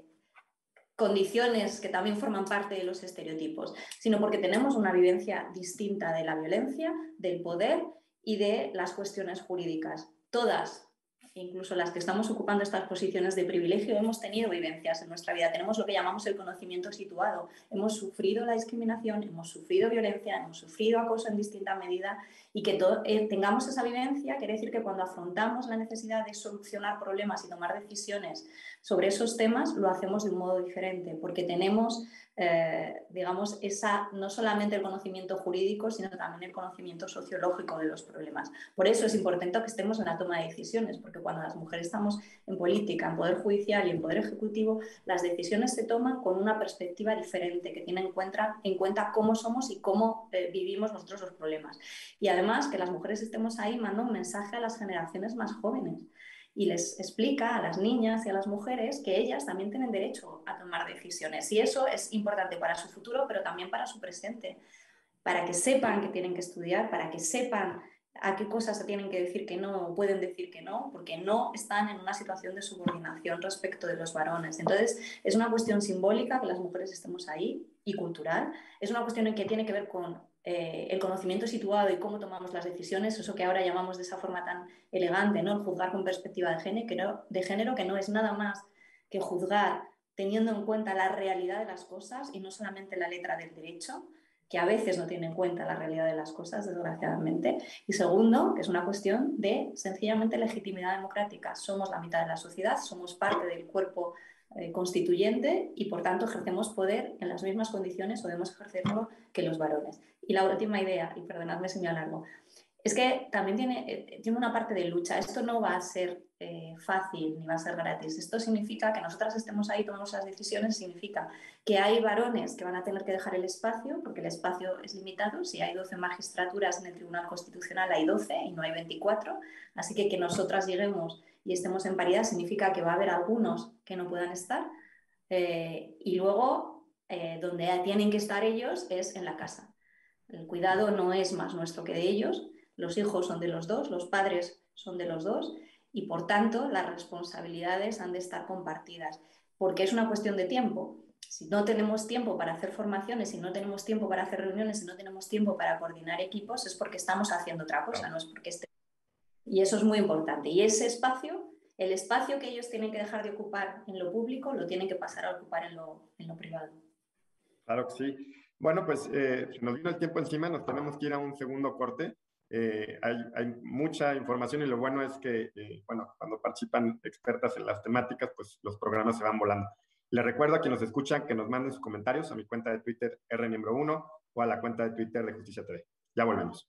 condiciones que también forman parte de los estereotipos, sino porque tenemos una vivencia distinta de la violencia, del poder y de las cuestiones jurídicas. Todas, incluso las que estamos ocupando estas posiciones de privilegio, hemos tenido vivencias en nuestra vida, tenemos lo que llamamos el conocimiento situado, hemos sufrido la discriminación, hemos sufrido violencia, hemos sufrido acoso en distinta medida y que tengamos esa vivencia quiere decir que cuando afrontamos la necesidad de solucionar problemas y tomar decisiones sobre esos temas, lo hacemos de un modo diferente, porque tenemos digamos, no solamente el conocimiento jurídico, sino también el conocimiento sociológico de los problemas. Por eso es importante que estemos en la toma de decisiones, porque cuando las mujeres estamos en política, en poder judicial y en poder ejecutivo, las decisiones se toman con una perspectiva diferente, que tiene en cuenta cómo somos y cómo vivimos nosotros los problemas. Y además, que las mujeres estemos ahí manda un mensaje a las generaciones más jóvenes y les explica a las niñas y a las mujeres que ellas también tienen derecho a tomar decisiones. Y eso es importante para su futuro, pero también para su presente, para que sepan que tienen que estudiar, para que sepan a qué cosas se tienen que decir que no o pueden decir que no, porque no están en una situación de subordinación respecto de los varones. Entonces, es una cuestión simbólica que las mujeres estemos ahí y cultural. Es una cuestión en que tiene que ver con el conocimiento situado y cómo tomamos las decisiones, eso que ahora llamamos de esa forma tan elegante, ¿no? El juzgar con perspectiva de género, que no es nada más que juzgar teniendo en cuenta la realidad de las cosas y no solamente la letra del derecho, que a veces no tiene en cuenta la realidad de las cosas, desgraciadamente. Y segundo, que es una cuestión de sencillamente legitimidad democrática. Somos la mitad de la sociedad, somos parte del cuerpo constituyente y por tanto ejercemos poder en las mismas condiciones o debemos ejercerlo que los varones. Y la última idea, y perdonadme si me alargo, es que también tiene una parte de lucha. Esto no va a ser fácil ni va a ser gratis. Esto significa que nosotras estemos ahí, tomamos las decisiones, significa que hay varones que van a tener que dejar el espacio, porque el espacio es limitado. Si hay 12 magistraturas en el Tribunal Constitucional, hay 12 y no hay 24. Así que nosotras lleguemos y estemos en paridad significa que va a haber algunos que no puedan estar. Y luego, donde tienen que estar ellos es en la casa. El cuidado no es más nuestro que de ellos. Los hijos son de los dos, los padres son de los dos y por tanto las responsabilidades han de estar compartidas, porque es una cuestión de tiempo. Si no tenemos tiempo para hacer formaciones, si no tenemos tiempo para hacer reuniones, si no tenemos tiempo para coordinar equipos, es porque estamos haciendo otra cosa, no es porque esté. Y eso es muy importante. Y ese espacio, el espacio que ellos tienen que dejar de ocupar en lo público, lo tienen que pasar a ocupar en lo privado. Claro que sí. Bueno, pues nos vino el tiempo encima, nos tenemos que ir a un segundo corte. Hay mucha información y lo bueno es que, bueno, cuando participan expertas en las temáticas, pues los programas se van volando. Les recuerdo a quienes nos escuchan que nos manden sus comentarios a mi cuenta de Twitter rniembro1 o a la cuenta de Twitter de Justicia TV. Ya volvemos.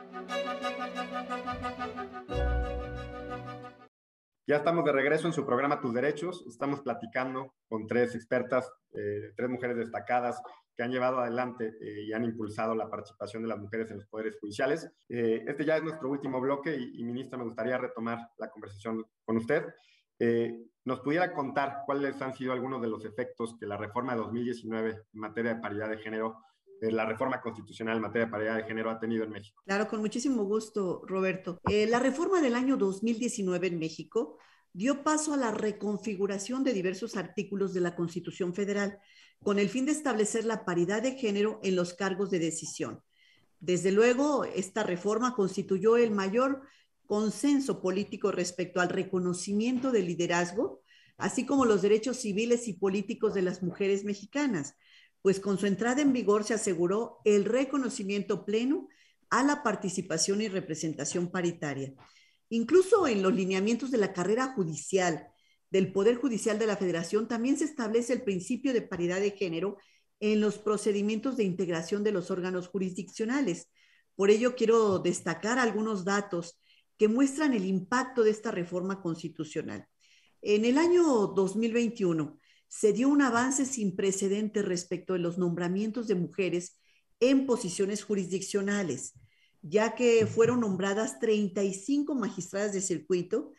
Ya estamos de regreso en su programa Tus Derechos. Estamos platicando con tres expertas, tres mujeres destacadas que han llevado adelante y han impulsado la participación de las mujeres en los poderes judiciales. Este ya es nuestro último bloque y ministra, me gustaría retomar la conversación con usted. ¿Nos pudiera contar cuáles han sido algunos de los efectos que la reforma de 2019 en materia de paridad de género la reforma constitucional en materia de paridad de género ha tenido en México. Claro, con muchísimo gusto, Roberto. La reforma del año 2019 en México dio paso a la reconfiguración de diversos artículos de la Constitución Federal con el fin de establecer la paridad de género en los cargos de decisión. Desde luego, esta reforma constituyó el mayor consenso político respecto al reconocimiento del liderazgo, así como los derechos civiles y políticos de las mujeres mexicanas, pues con su entrada en vigor se aseguró el reconocimiento pleno a la participación y representación paritaria. Incluso en los lineamientos de la carrera judicial del Poder Judicial de la Federación también se establece el principio de paridad de género en los procedimientos de integración de los órganos jurisdiccionales. Por ello, quiero destacar algunos datos que muestran el impacto de esta reforma constitucional. En el año 2021 se dio un avance sin precedentes respecto de los nombramientos de mujeres en posiciones jurisdiccionales, ya que fueron nombradas 35 magistradas de circuito,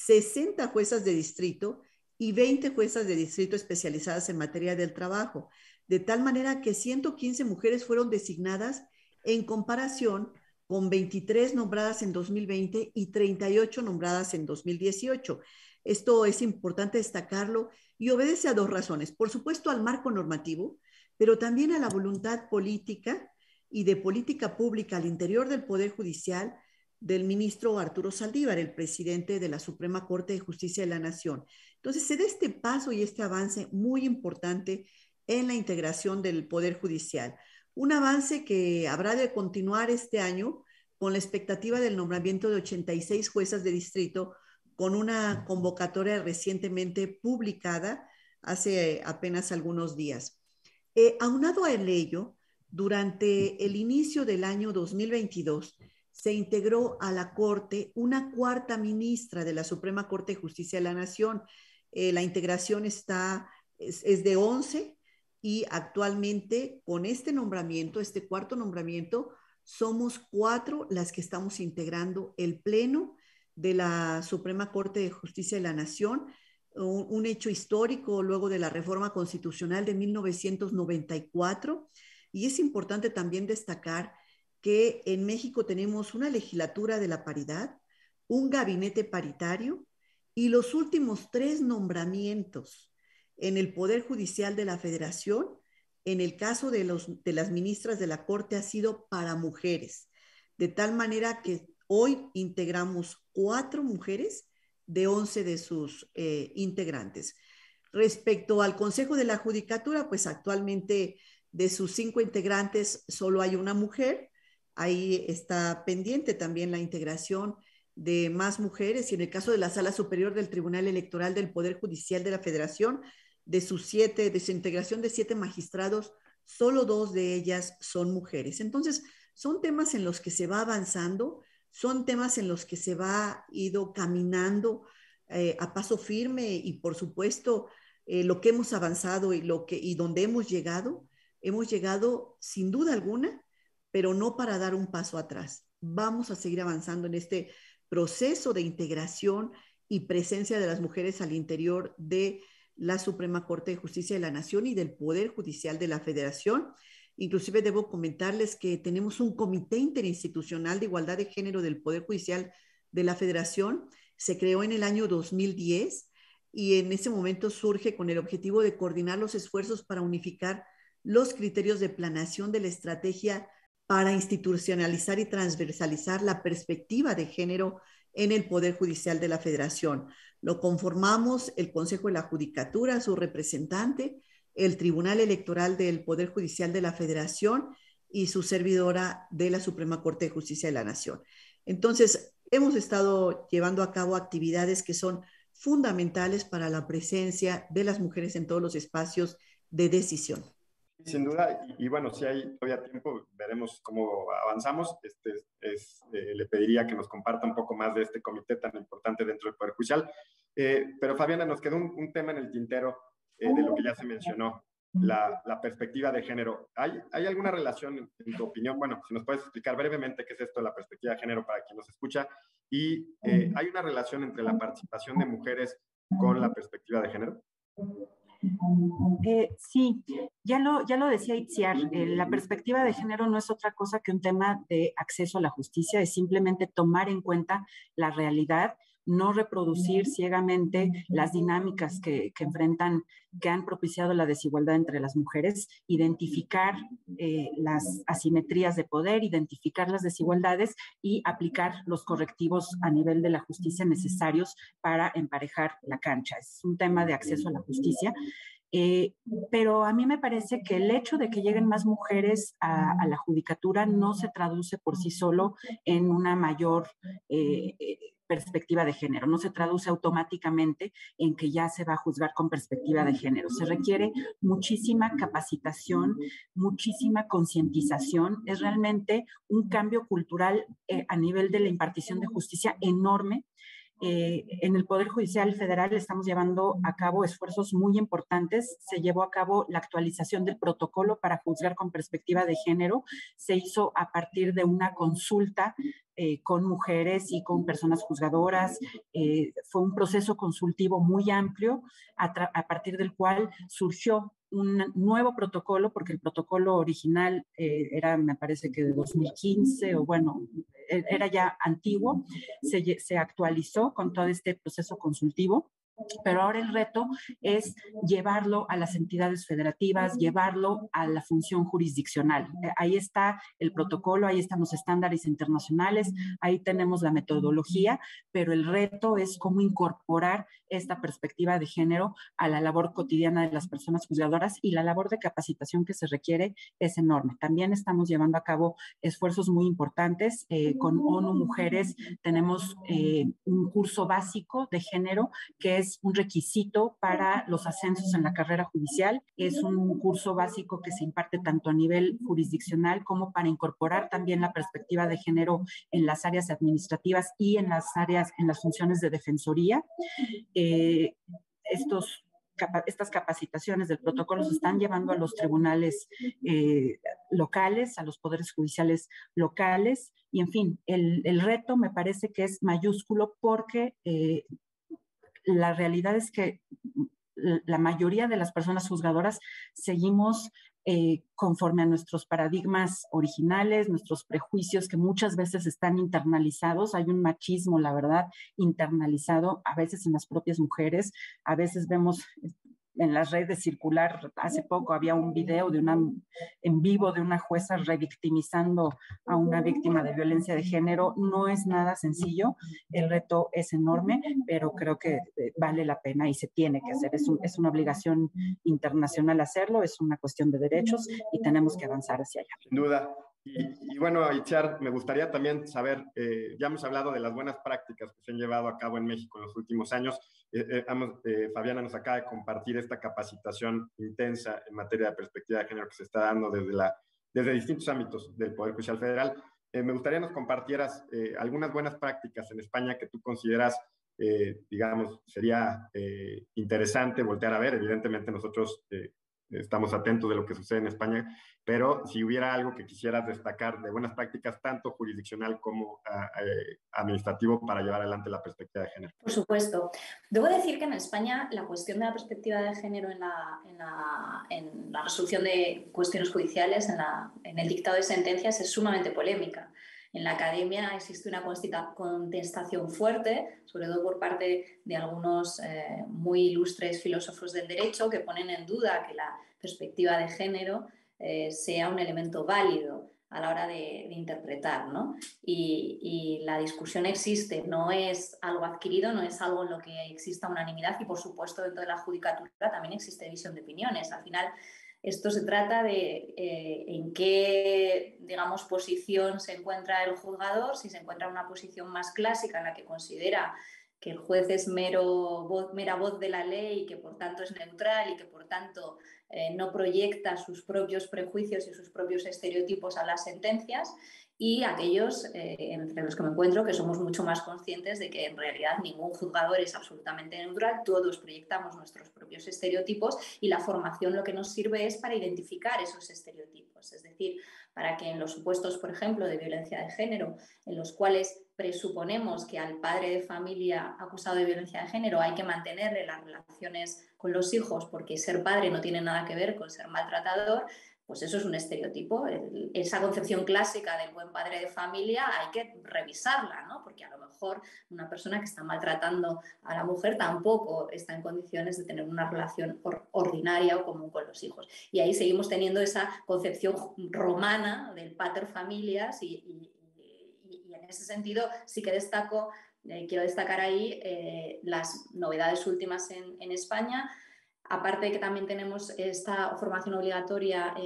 60 juezas de distrito y 20 juezas de distrito especializadas en materia del trabajo, de tal manera que 115 mujeres fueron designadas en comparación con 23 nombradas en 2020 y 38 nombradas en 2018. Esto es importante destacarlo y obedece a dos razones. Por supuesto, al marco normativo, pero también a la voluntad política y de política pública al interior del Poder Judicial del ministro Arturo Saldívar, el presidente de la Suprema Corte de Justicia de la Nación. Entonces, se da este paso y este avance muy importante en la integración del Poder Judicial. Un avance que habrá de continuar este año con la expectativa del nombramiento de 86 juezas de distrito, con una convocatoria recientemente publicada hace apenas algunos días. Aunado a ello, durante el inicio del año 2022, se integró a la Corte una cuarta ministra de la Suprema Corte de Justicia de la Nación. La integración es de 11 y actualmente con este nombramiento, este cuarto nombramiento, somos 4 las que estamos integrando el Pleno de la Suprema Corte de Justicia de la Nación, un hecho histórico luego de la reforma constitucional de 1994. Y es importante también destacar que en México tenemos una legislatura de la paridad, un gabinete paritario y los últimos 3 nombramientos en el Poder Judicial de la Federación, en el caso de las ministras de la Corte, ha sido para mujeres, de tal manera que hoy integramos 4 mujeres de 11 de sus integrantes. Respecto al Consejo de la Judicatura, pues actualmente de sus 5 integrantes solo hay una mujer. Ahí está pendiente también la integración de más mujeres, y en el caso de la Sala Superior del Tribunal Electoral del Poder Judicial de la Federación, de su integración de 7 magistrados, solo 2 de ellas son mujeres. Entonces, son temas en los que se va avanzando, son temas en los que se va ido caminando a paso firme, y por supuesto lo que hemos avanzado y donde hemos llegado sin duda alguna, pero no para dar un paso atrás. Vamos a seguir avanzando en este proceso de integración y presencia de las mujeres al interior de la Suprema Corte de Justicia de la Nación y del Poder Judicial de la Federación. Inclusive debo comentarles que tenemos un comité interinstitucional de igualdad de género del Poder Judicial de la Federación. Se creó en el año 2010 y en ese momento surge con el objetivo de coordinar los esfuerzos para unificar los criterios de planeación de la estrategia para institucionalizar y transversalizar la perspectiva de género en el Poder Judicial de la Federación. Lo conformamos el Consejo de la Judicatura, su representante, el Tribunal Electoral del Poder Judicial de la Federación y su servidora de la Suprema Corte de Justicia de la Nación. Entonces, hemos estado llevando a cabo actividades que son fundamentales para la presencia de las mujeres en todos los espacios de decisión. Sin duda, y bueno, si hay todavía tiempo, veremos cómo avanzamos. Le pediría que nos comparta un poco más de este comité tan importante dentro del Poder Judicial. Pero Fabiana, nos quedó un tema en el tintero de lo que ya se mencionó, la perspectiva de género. ¿Hay alguna relación, en tu opinión? Bueno, si nos puedes explicar brevemente qué es esto de la perspectiva de género para quien nos escucha. Y ¿hay una relación entre la participación de mujeres con la perspectiva de género? Sí, Ya lo decía Itziar, la perspectiva de género no es otra cosa que un tema de acceso a la justicia, es simplemente tomar en cuenta la realidad, no reproducir ciegamente las dinámicas que han propiciado la desigualdad entre las mujeres, identificar las asimetrías de poder, identificar las desigualdades y aplicar los correctivos a nivel de la justicia necesarios para emparejar la cancha. Es un tema de acceso a la justicia. Pero a mí me parece que el hecho de que lleguen más mujeres a la judicatura no se traduce por sí solo en una mayor perspectiva de género, no se traduce automáticamente en que ya se va a juzgar con perspectiva de género. Se requiere muchísima capacitación, muchísima concientización. Es realmente un cambio cultural a nivel de la impartición de justicia enorme. En el Poder Judicial Federal estamos llevando a cabo esfuerzos muy importantes. Se llevó a cabo la actualización del protocolo para juzgar con perspectiva de género. Se hizo a partir de una consulta con mujeres y con personas juzgadoras. Fue un proceso consultivo muy amplio a partir del cual surgió un nuevo protocolo, porque el protocolo original era, me parece que de 2015, o bueno, era ya antiguo, se actualizó con todo este proceso consultivo. Pero ahora el reto es llevarlo a las entidades federativas, llevarlo a la función jurisdiccional. Ahí está el protocolo, ahí están los estándares internacionales, ahí tenemos la metodología, pero el reto es cómo incorporar esta perspectiva de género a la labor cotidiana de las personas juzgadoras, y la labor de capacitación que se requiere es enorme. También estamos llevando a cabo esfuerzos muy importantes. Con ONU Mujeres tenemos un curso básico de género que es un requisito para los ascensos en la carrera judicial. Es un curso básico que se imparte tanto a nivel jurisdiccional como para incorporar también la perspectiva de género en las áreas administrativas y en las funciones de defensoría. Estas capacitaciones del protocolo se están llevando a los tribunales locales, a los poderes judiciales locales, y en fin, el reto me parece que es mayúsculo, porque la realidad es que la mayoría de las personas juzgadoras seguimos conforme a nuestros paradigmas originales, nuestros prejuicios que muchas veces están internalizados. Hay un machismo, la verdad, internalizado a veces en las propias mujeres. A veces vemos en las redes circular, hace poco había un video en vivo de una jueza revictimizando a una víctima de violencia de género. No es nada sencillo, el reto es enorme, pero creo que vale la pena y se tiene que hacer. Es una obligación internacional hacerlo, es una cuestión de derechos y tenemos que avanzar hacia allá. Sin duda. Y bueno, Itziar, me gustaría también saber, ya hemos hablado de las buenas prácticas que se han llevado a cabo en México en los últimos años. Fabiana nos acaba de compartir esta capacitación intensa en materia de perspectiva de género que se está dando desde distintos ámbitos del Poder Judicial Federal. Me gustaría nos compartieras algunas buenas prácticas en España que tú consideras, digamos, sería interesante voltear a ver. Evidentemente nosotros estamos atentos de lo que sucede en España, pero si hubiera algo que quisieras destacar de buenas prácticas, tanto jurisdiccional como administrativo, para llevar adelante la perspectiva de género. Por supuesto. Debo decir que en España la cuestión de la perspectiva de género en la resolución de cuestiones judiciales, en el dictado de sentencias, es sumamente polémica. En la academia existe una contestación fuerte, sobre todo por parte de algunos muy ilustres filósofos del derecho, que ponen en duda que la perspectiva de género sea un elemento válido a la hora de interpretar, ¿no? Y la discusión existe, no es algo adquirido, no es algo en lo que exista unanimidad, y por supuesto dentro de la judicatura también existe división de opiniones. Al final esto se trata de en qué, digamos, posición se encuentra el juzgador, si se encuentra en una posición más clásica en la que considera que el juez es mera voz de la ley y que por tanto es neutral y que por tanto no proyecta sus propios prejuicios y sus propios estereotipos a las sentencias, y aquellos entre los que me encuentro que somos mucho más conscientes de que en realidad ningún juzgador es absolutamente neutral, todos proyectamos nuestros propios estereotipos y la formación lo que nos sirve es para identificar esos estereotipos, es decir, para que en los supuestos, por ejemplo, de violencia de género, en los cuales presuponemos que al padre de familia acusado de violencia de género hay que mantenerle las relaciones con los hijos porque ser padre no tiene nada que ver con ser maltratador, pues eso es un estereotipo. Esa concepción clásica del buen padre de familia hay que revisarla, ¿no? Porque a lo mejor una persona que está maltratando a la mujer tampoco está en condiciones de tener una relación ordinaria o común con los hijos. Y ahí seguimos teniendo esa concepción romana del pater familias y en ese sentido sí que quiero destacar ahí las novedades últimas en España. Aparte de que también tenemos esta formación obligatoria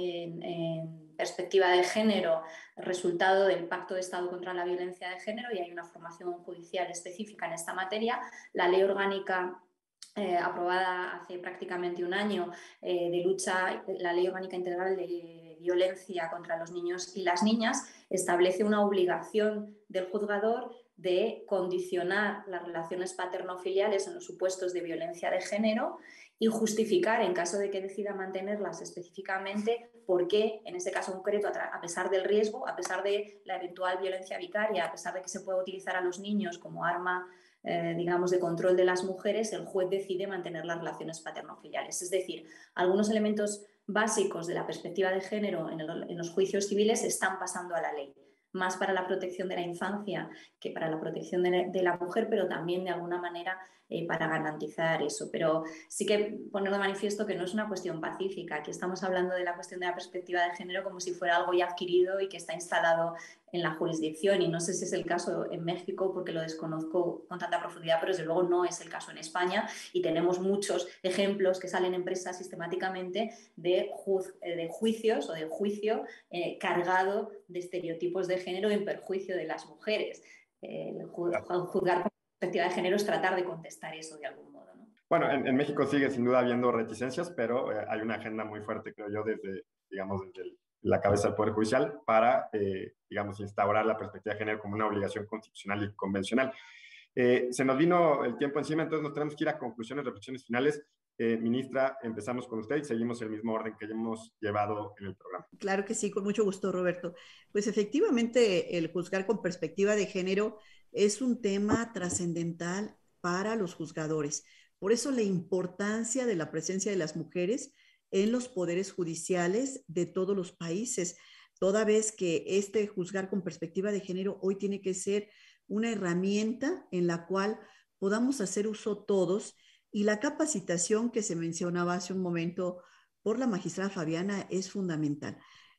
en perspectiva de género, resultado del Pacto de Estado contra la Violencia de Género, y hay una formación judicial específica en esta materia. La ley orgánica aprobada hace prácticamente un año de lucha, la Ley Orgánica Integral de Violencia contra los Niños y las Niñas, establece una obligación del juzgador de condicionar las relaciones paterno-filiales en los supuestos de violencia de género y justificar, en caso de que decida mantenerlas específicamente, por qué, en ese caso concreto, a pesar del riesgo, a pesar de la eventual violencia vicaria, a pesar de que se pueda utilizar a los niños como arma digamos, de control de las mujeres, el juez decide mantener las relaciones paterno-filiales. Es decir, algunos elementos básicos de la perspectiva de género en los juicios civiles están pasando a la ley, más para la protección de la infancia que para la protección de la mujer, pero también de alguna manera para garantizar eso. Pero sí que poner de manifiesto que no es una cuestión pacífica. Aquí estamos hablando de la cuestión de la perspectiva de género como si fuera algo ya adquirido y que está instalado en la jurisdicción, y no sé si es el caso en México porque lo desconozco con tanta profundidad, pero desde luego no es el caso en España, y tenemos muchos ejemplos que salen en prensa sistemáticamente de juicios o de juicio cargado de estereotipos de género en perjuicio de las mujeres. Juzgar con perspectiva de género es tratar de contestar eso de algún modo, ¿no? Bueno, en México sigue sin duda habiendo reticencias, pero hay una agenda muy fuerte, creo yo, desde la cabeza del Poder Judicial para, digamos, instaurar la perspectiva de género como una obligación constitucional y convencional. Se nos vino el tiempo encima, entonces nos tenemos que ir a conclusiones, reflexiones finales. Ministra, empezamos con usted y seguimos el mismo orden que hemos llevado en el programa. Claro que sí, con mucho gusto, Roberto. Pues efectivamente, el juzgar con perspectiva de género es un tema trascendental para los juzgadores. Por eso la importancia de la presencia de las mujeres en los poderes judiciales de todos los países, toda vez que este juzgar con perspectiva de género hoy tiene que ser una herramienta en la cual podamos hacer uso todos, y la capacitación que se mencionaba hace un momento por la magistrada Fabiana es fundamental.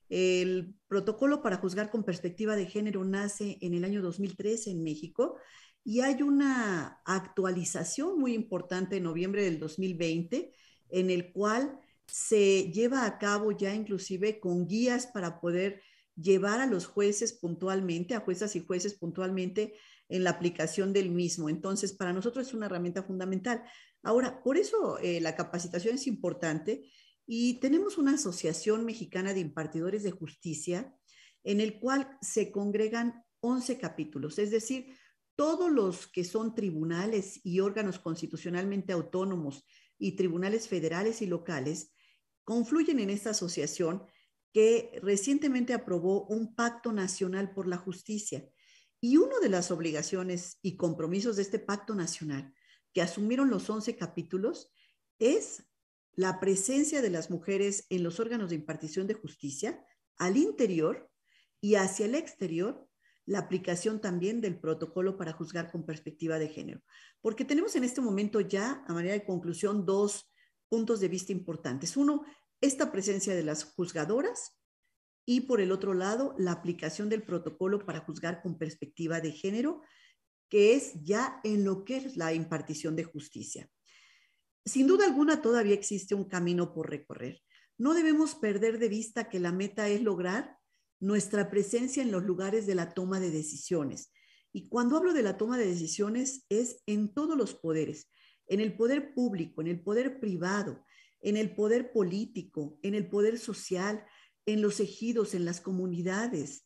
El protocolo para juzgar con perspectiva de género nace en el año 2013 en México, y hay una actualización muy importante en noviembre del 2020 en el cual se lleva a cabo ya inclusive con guías para poder llevar a los jueces puntualmente, a juezas y jueces puntualmente en la aplicación del mismo. Entonces, para nosotros es una herramienta fundamental. Ahora, por eso la capacitación es importante, y tenemos una asociación mexicana de impartidores de justicia en el cual se congregan 11 capítulos, es decir, todos los que son tribunales y órganos constitucionalmente autónomos y tribunales federales y locales confluyen en esta asociación que recientemente aprobó un pacto nacional por la justicia. Y una de las obligaciones y compromisos de este pacto nacional que asumieron los 11 capítulos es la presencia de las mujeres en los órganos de impartición de justicia al interior, y hacia el exterior la aplicación también del protocolo para juzgar con perspectiva de género. Porque tenemos en este momento ya, a manera de conclusión, dos puntos de vista importantes. Uno, esta presencia de las juzgadoras, y por el otro lado, la aplicación del protocolo para juzgar con perspectiva de género, que es ya en lo que es la impartición de justicia. Sin duda alguna, todavía existe un camino por recorrer. No debemos perder de vista que la meta es lograr nuestra presencia en los lugares de la toma de decisiones. Y cuando hablo de la toma de decisiones es en todos los poderes, en el poder público, en el poder privado, en el poder político, en el poder social, en los ejidos, en las comunidades,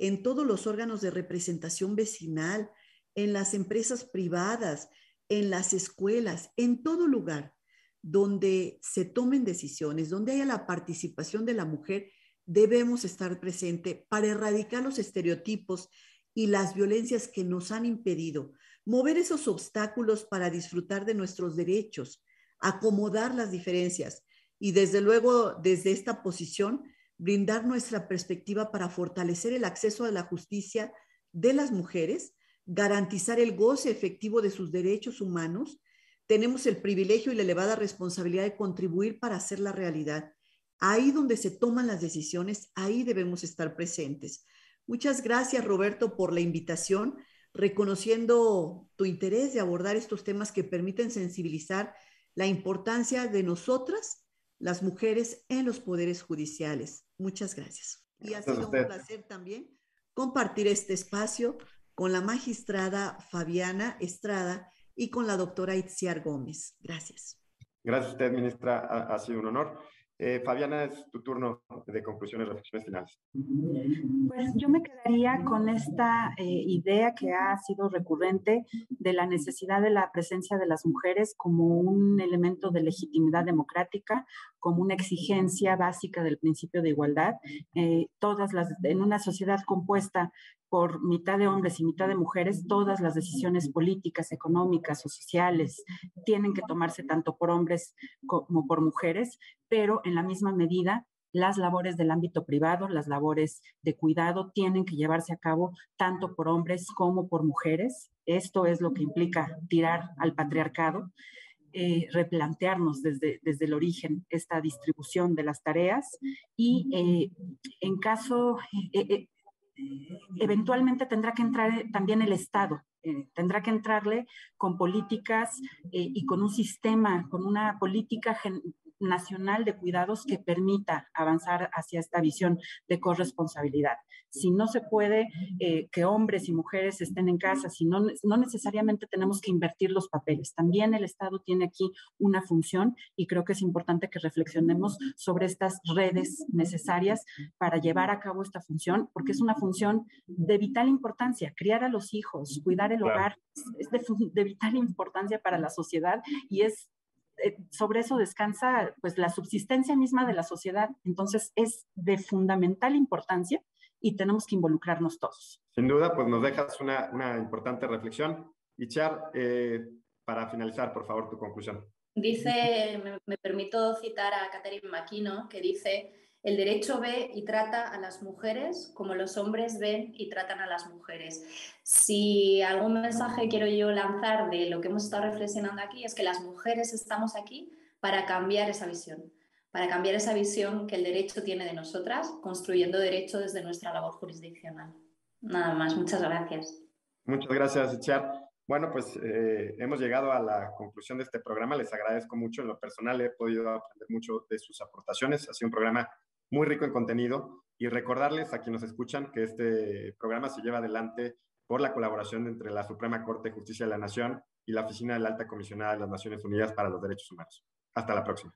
en todos los órganos de representación vecinal, en las empresas privadas, en las escuelas, en todo lugar donde se tomen decisiones, donde haya la participación de la mujer, debemos estar presente para erradicar los estereotipos y las violencias que nos han impedido, mover esos obstáculos para disfrutar de nuestros derechos, acomodar las diferencias y desde luego desde esta posición brindar nuestra perspectiva para fortalecer el acceso a la justicia de las mujeres, garantizar el goce efectivo de sus derechos humanos. Tenemos el privilegio y la elevada responsabilidad de contribuir para hacer la realidad. Ahí donde se toman las decisiones, ahí debemos estar presentes. Muchas gracias, Roberto, por la invitación, reconociendo tu interés de abordar estos temas que permiten sensibilizar la importancia de nosotras, las mujeres, en los poderes judiciales. Muchas gracias. Y ha sido un placer también compartir este espacio con la magistrada Fabiana Estrada y con la doctora Itziar Gómez. Gracias. Gracias a usted, ministra. Ha sido un honor. Fabiana, es tu turno de conclusiones, reflexiones finales. Pues yo me quedaría con esta idea que ha sido recurrente de la necesidad de la presencia de las mujeres como un elemento de legitimidad democrática, como una exigencia básica del principio de igualdad. En una sociedad compuesta por mitad de hombres y mitad de mujeres, todas las decisiones políticas, económicas o sociales tienen que tomarse tanto por hombres como por mujeres, pero en la misma medida las labores del ámbito privado, las labores de cuidado tienen que llevarse a cabo tanto por hombres como por mujeres. Esto es lo que implica tirar al patriarcado. Replantearnos desde el origen esta distribución de las tareas y en caso eventualmente tendrá que entrar también el Estado, tendrá que entrarle con políticas y con un sistema, con una política nacional de cuidados que permita avanzar hacia esta visión de corresponsabilidad. Si no se puede que hombres y mujeres estén en casa, si no necesariamente tenemos que invertir los papeles. También el Estado tiene aquí una función y creo que es importante que reflexionemos sobre estas redes necesarias para llevar a cabo esta función, porque es una función de vital importancia. Criar a los hijos, cuidar el hogar, es de vital importancia para la sociedad y sobre eso descansa pues la subsistencia misma de la sociedad. Entonces es de fundamental importancia y tenemos que involucrarnos todos. Sin duda, pues nos dejas una importante reflexión. Itziar, para finalizar, por favor, tu conclusión. Dice, me permito citar a Catherine McKenna, que dice: el derecho ve y trata a las mujeres como los hombres ven y tratan a las mujeres. Si algún mensaje quiero yo lanzar de lo que hemos estado reflexionando aquí, es que las mujeres estamos aquí para cambiar esa visión que el derecho tiene de nosotras, construyendo derecho desde nuestra labor jurisdiccional. Nada más, muchas gracias. Muchas gracias, Itziar. Bueno, pues hemos llegado a la conclusión de este programa. Les agradezco mucho. En lo personal he podido aprender mucho de sus aportaciones. Ha sido un programa muy rico en contenido y recordarles a quienes nos escuchan que este programa se lleva adelante por la colaboración entre la Suprema Corte de Justicia de la Nación y la Oficina de la Alta Comisionada de las Naciones Unidas para los Derechos Humanos. Hasta la próxima.